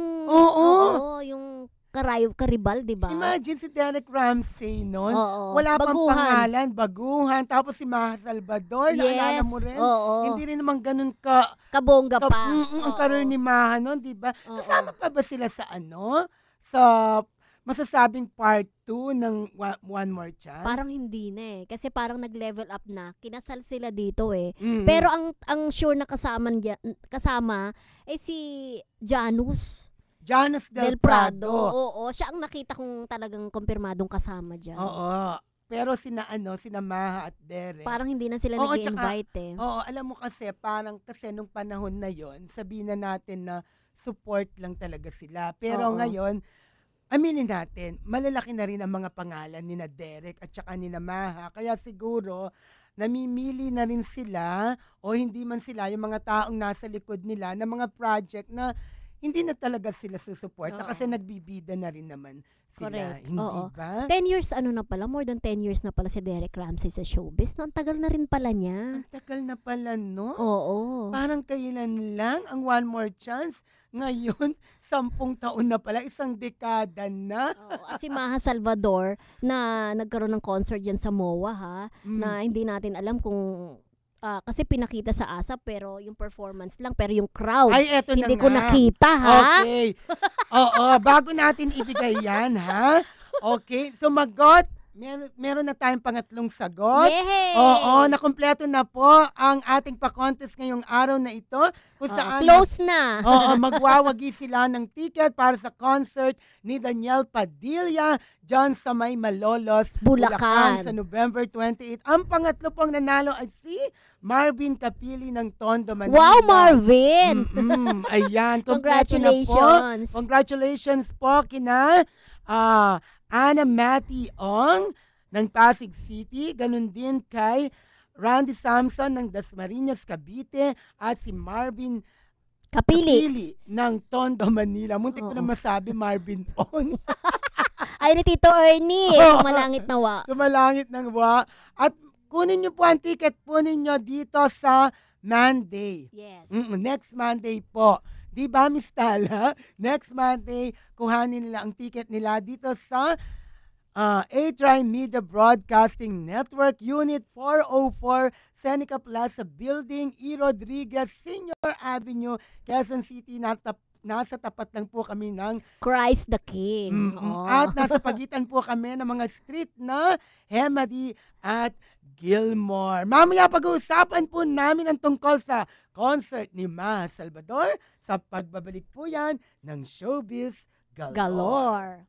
yung karibal, di ba? Imagine si Derek Ramsey noon. Baguhan. Wala pang pangalan, baguhan. Tapos si Maha Salvador, naalala mo rin? Hindi rin naman ganun kabongga pa. Ang career ni Maha noon, di ba? Kasama pa ba sila sa sa masasabing part 2 ng One More Chance? Parang hindi na Kasi parang nag-level up na. Kinasal sila dito Pero ang sure na kasama ay si Janus Del Prado. Oo, siya ang nakita kong talagang kumpirmadong kasama dyan. Oo. Pero sina Maha at Derek. Parang hindi na sila nag-invite Oo, alam mo kasi nung panahon na yon, sabihin na natin na support lang talaga sila. Pero ngayon, aminin natin, malalaki na rin ang mga pangalan ni na Derek at saka ni na Maha. Kaya siguro, namimili na rin sila o hindi man sila yung mga taong nasa likod nila na mga project na hindi na talaga sila susuporta kasi nagbibida na rin naman sila. Correct. Hindi ba? 10 years more than 10 years na pala si Derek Ramsey sa showbiz. Ang tagal na rin pala niya. Ang tagal na pala, no? Oo. Parang kailan lang ang One More Chance. Ngayon, 10 taon na pala, isang dekada na. At si Maha Salvador na nagkaroon ng concert dyan sa MOA na hindi natin alam kung kasi pinakita sa ASAP pero yung performance lang, pero yung crowd hindi ko nakita Okay. Oo, bago natin ibigay yan Okay, sumagot meron na tayong pangatlong sagot. Yay! Oo, nakumpleto na po ang ating pa-contest ngayong araw na ito. Kung saan close na. Oo, magwawagi sila ng ticket para sa concert ni Daniel Padilla dyan sa May Malolos, Bulacan sa November 28. Ang pangatlo pong nanalo ay si Marvin Capili ng Tondo, Manila. Wow, Marvin! Ayan, Congratulations. Congratulations po kina Ana Matty Ong ng Pasig City, ganun din kay Randy Samson ng Dasmariñas, Cavite, at si Marvin Capili ng Tondo, Manila. Muntik ko na masabi Marvin On. Ay, ni Tito Ernie, sumalangit na wa. Sumalangit ng wa. At kunin niyo po ang ticket po ninyo dito sa Monday. Yes. Next Monday po. Di ba, Miss Tala? Next Monday, kuhanin nila ang ticket nila dito sa A-Tri Media Broadcasting Network, Unit 404, Seneca Plaza Building, E. Rodriguez Senior Avenue, Quezon City. Nasa tapat lang po kami ng Christ the King. At nasa pagitan po kami ng mga street na Hemady at Gilmore. Mamaya pag-uusapan po namin ang tungkol sa concert ni Ma Salvador sa pagbabalik po yan ng Showbiz Galore.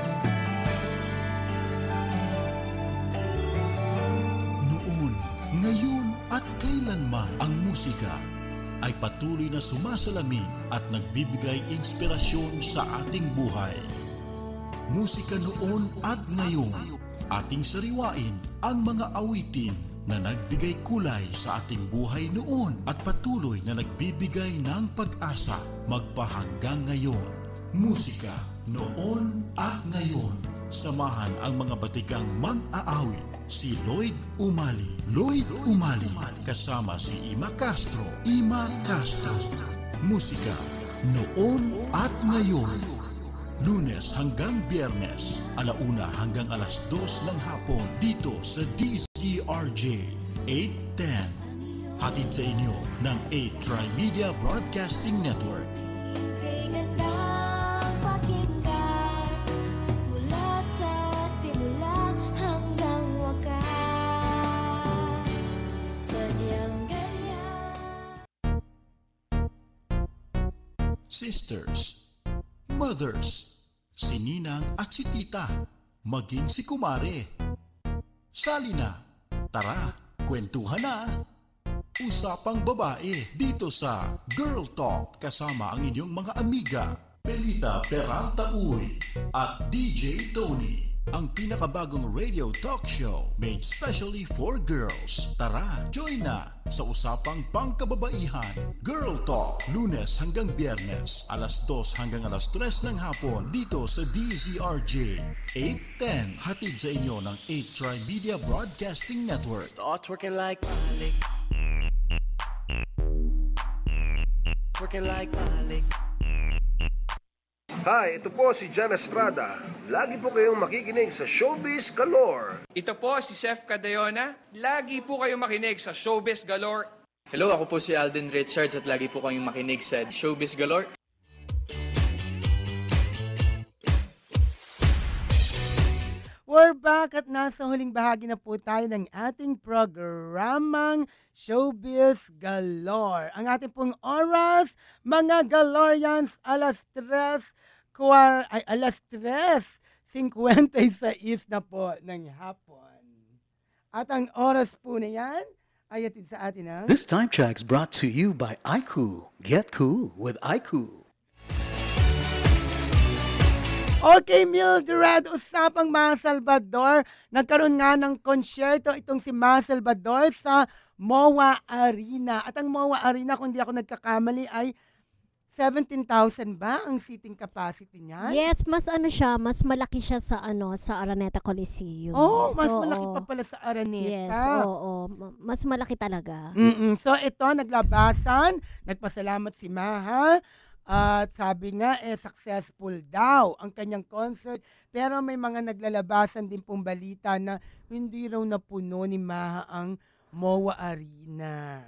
Noon, ngayon at kailanman ang musika ay patuloy na sumasalamin at nagbibigay inspirasyon sa ating buhay. Musika noon at ngayon, ating sariwain ang mga awitin na nagbigay kulay sa ating buhay noon at patuloy na nagbibigay ng pag-asa magpahanggang ngayon. Musika noon at ngayon. Samahan ang mga batikang mag-aawit. Si Lloyd Umali. Lloyd Umali. Kasama si Ima Castro. Ima Castro. Musika noon at ngayon. Lunes hanggang Biyernes, 1:00 hanggang 2:00 ng hapon dito sa DZRJ 810. Hatid sa inyo ng A-Tri Media Broadcasting Network. Sisters, mothers, si Ninang at si Tita, maging si Kumare. Sali na, tara, kwentuhan na. Usapang babae dito sa Girl Talk kasama ang inyong mga amiga, Pelita Peralta Uy at DJ Tony. Ang pinakabagong radio talk show made specially for girls. Tara, join na sa usapang pangkababaihan. Girl Talk, Lunes hanggang Biyernes, 2:00 hanggang 3:00 ng hapon dito sa DZRJ 810. Hatid sa inyo ng A-Tri Media Broadcasting Network. Start twerking like Malik. Twerking like Malik. Hi, ito po si Jan Estrada. Lagi po kayong makikinig sa Showbiz Galore. Ito po si Chef Cadayona. Lagi po kayong makinig sa Showbiz Galore. Hello, ako po si Alden Richards at lagi po kayong makinig sa Showbiz Galore. We're back at nasa huling bahagi na po tayo ng ating programang Showbiz Galore. Ang ating pong oras, mga Galorians, 3:56 na po ng hapon. At ang oras po na yan ay atid sa atin ang... This time check's brought to you by iCool. Get cool with iCool. Okay, Mildred, usapang Ma Salvador. Nagkaroon nga ng konsyerto itong si Ma Salvador sa MOA Arena. At ang MOA Arena, kung di ako nagkakamali, ay 17,000 ba ang seating capacity niya? Yes, mas malaki siya sa sa Araneta Coliseum. Oh, mas malaki pa pala sa Araneta. Yes, oo. Mas malaki talaga. So ito, naglabasan, nagpasalamat si Maha. At sabi nga, successful daw ang kanyang concert. Pero may mga naglalabasan din pong balita na hindi raw napuno ni Maha ang MOA Arena.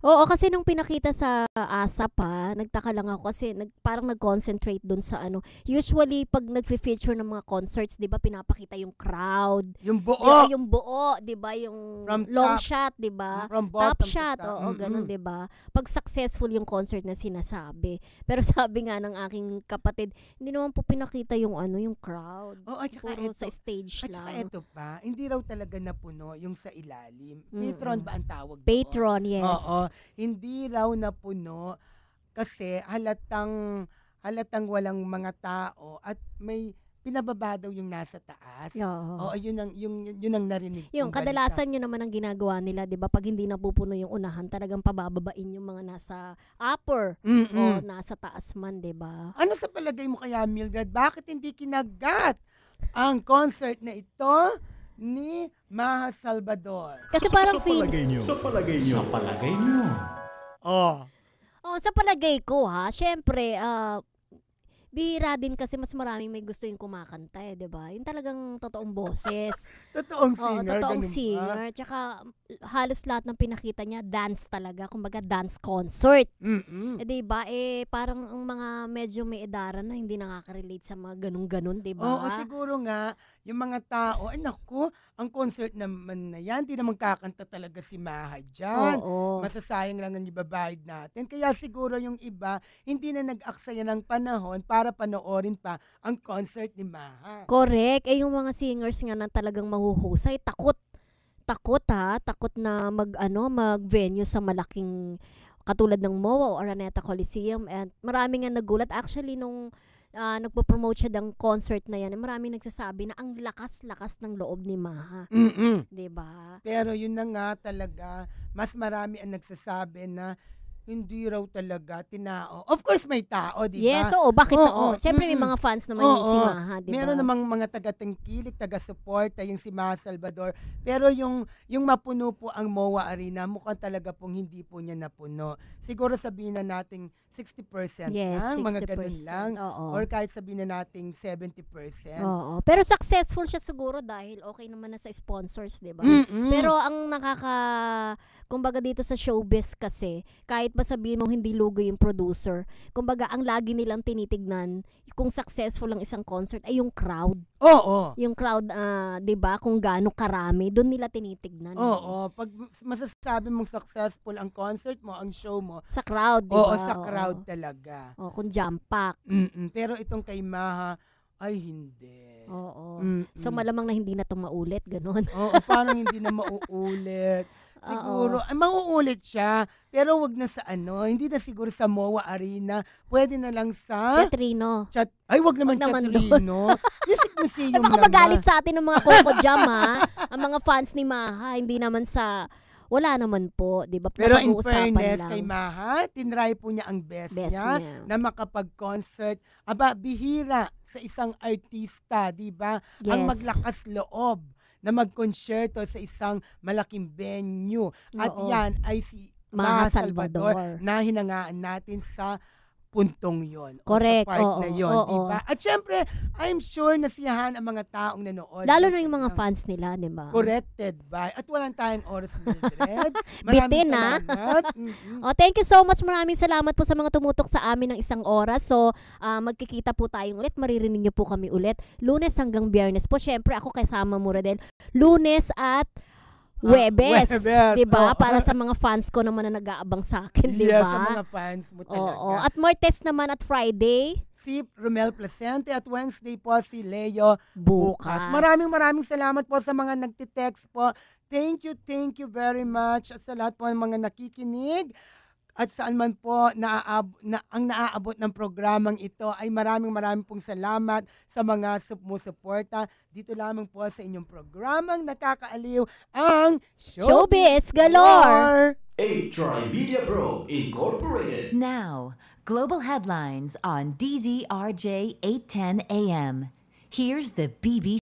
Oo, kasi nung pinakita sa ASAP nagtaka lang ako kasi parang nag-concentrate dun sa ano. Usually, pag nag-feature ng mga concerts, di ba, pinapakita yung crowd. Yung buo. Yung buo, di ba, yung From long top. shot, di ba? From Top bottom to shot, top. oo, ganun, di ba? Pag successful yung concert na sinasabi. Pero sabi nga ng aking kapatid, hindi naman po pinakita yung ano, yung crowd. Oo, at saka Puro ito, sa stage at saka lang. ito pa, hindi raw talaga napuno yung sa ilalim. Patron ba ang tawag doon? Patron, yes. Oo. Hindi raw napuno kasi halatang walang mga tao at may pinababa daw yung nasa taas. Oo. Oo, yun ang narinig. Yung kong balita. kadalasan yun naman ang ginagawa nila, 'di ba? Pag hindi napupuno yung unahan, talagang pabababain yung mga nasa upper o nasa taas man, 'di ba? Ano sa palagay mo kaya, Mildred? Bakit hindi kinagat ang concert na ito ni Maha Salvador? Kasi parang Sa palagay nyo. Sa palagay nyo. Oh. Oh, sa palagay ko syempre, bihira din kasi mas maraming may gusto yung kumakanta 'di ba? Yung talagang totoong boses. Totoong singer. Totoong ganun ba? singer. Tsaka halos lahat ng pinakita niya dance talaga, kumbaga dance concert. Mm-mm. 'Di ba? Parang ang mga medyo may edaran na hindi nakaka-relate sa mga ganun-ganun, 'di ba? Oo, siguro nga yung mga tao, ay naku, ang concert naman na yan, di naman kakanta talaga si Maha dyan. Oo. Masasayang lang ang ibabayad natin. Kaya siguro yung iba, hindi na nag-aksaya ng panahon para panoorin pa ang concert ni Maha. Correct. Yung mga singers nga na talagang mahuhusay, takot na mag-venue sa malaking katulad ng MOA o Araneta Coliseum, and marami nga nagulat actually nung nagpo-promote siya ng concert na yan, maraming nagsasabi na ang lakas-lakas ng loob ni Maha. Diba? Pero yun na nga talaga, mas marami ang nagsasabi na hindi raw talaga tinao. Of course may tao, di ba? Yes, oo. Bakit na? Siyempre may mga fans naman yung si Maha, di ba? Meron namang mga taga-tangkilik, taga-suporta yung si Maha Salvador. Pero yung mapuno po ang MOA Arena, mukhang talaga pong hindi po niya napuno. Siguro sabihin na nating 60% yes, lang, 60%, mga ganun lang. Oo. Or kahit sabihin na nating 70%. Oo. Pero successful siya siguro dahil okay naman na sa sponsors, di ba? Pero ang kumbaga dito sa showbiz kasi, kahit ba sabihin mo hindi lugi yung producer, kumbaga ang lagi nilang tinitignan kung successful ang isang concert ay yung crowd. Oo. Yung crowd, 'di ba, kung gaano karami, doon nila tinitignan. Oo, pag masasabi mong successful ang concert mo, ang show mo, sa crowd, 'di ba? Oo, sa crowd talaga. Kung jam pack. Pero itong kay Maha ay hindi. Oo. So malamang na hindi na 'to maulit, ganun. Oo, parang hindi na mauulit. Siguro, mauulit siya, pero wag na sa hindi na siguro sa MOA Arena, pwede na lang sa Teatrino. Ay, wag naman Teatrino. Music Museum baka magalit sa atin ng mga Coco Jam, ang mga fans ni Maha, hindi naman sa wala naman po, 'di ba? Pero in fairness kay Maha, tinry po niya ang best niya na makapag-concert. Aba, bihira sa isang artista, 'di ba? Yes. Ang maglakas loob na magkonsyerto sa isang malaking venue. At yan ay si Maha Salvador na hinangaan natin sa puntong yon. Correct. Sa part na yon, diba? At syempre, I'm sure nasiyahan ang mga taong nanood. Lalo na yung mga fans nila, diba? Corrected by. At walang tayong oras, Mildred. Bitin, salamat. Thank you so much. Maraming salamat po sa mga tumutok sa amin ng isang oras. So, magkikita po tayong ulit. Maririnig niyo po kami ulit. Lunes hanggang Biyernes po. Syempre, ako kasama mo, Rodel. Lunes at Webes, diba? Para sa mga fans ko naman na nag-aabang sa akin, diba? Yes, sa mga fans mo talaga. Oo. At Martes naman at Friday, si Romel Placente, at Wednesday po si Leo Bukas. Maraming salamat po sa mga nagtitext po. Thank you very much. At sa lahat po ng mga nakikinig at saan man po ang naaabot ng programang ito, ay maraming pong salamat sa mga sumusuporta dito lamang po sa inyong programang nakakaaliw, ang Showbiz Galore! A Trimedia Pro Incorporated. Now, global headlines on DZRJ 810 AM. Here's the BBC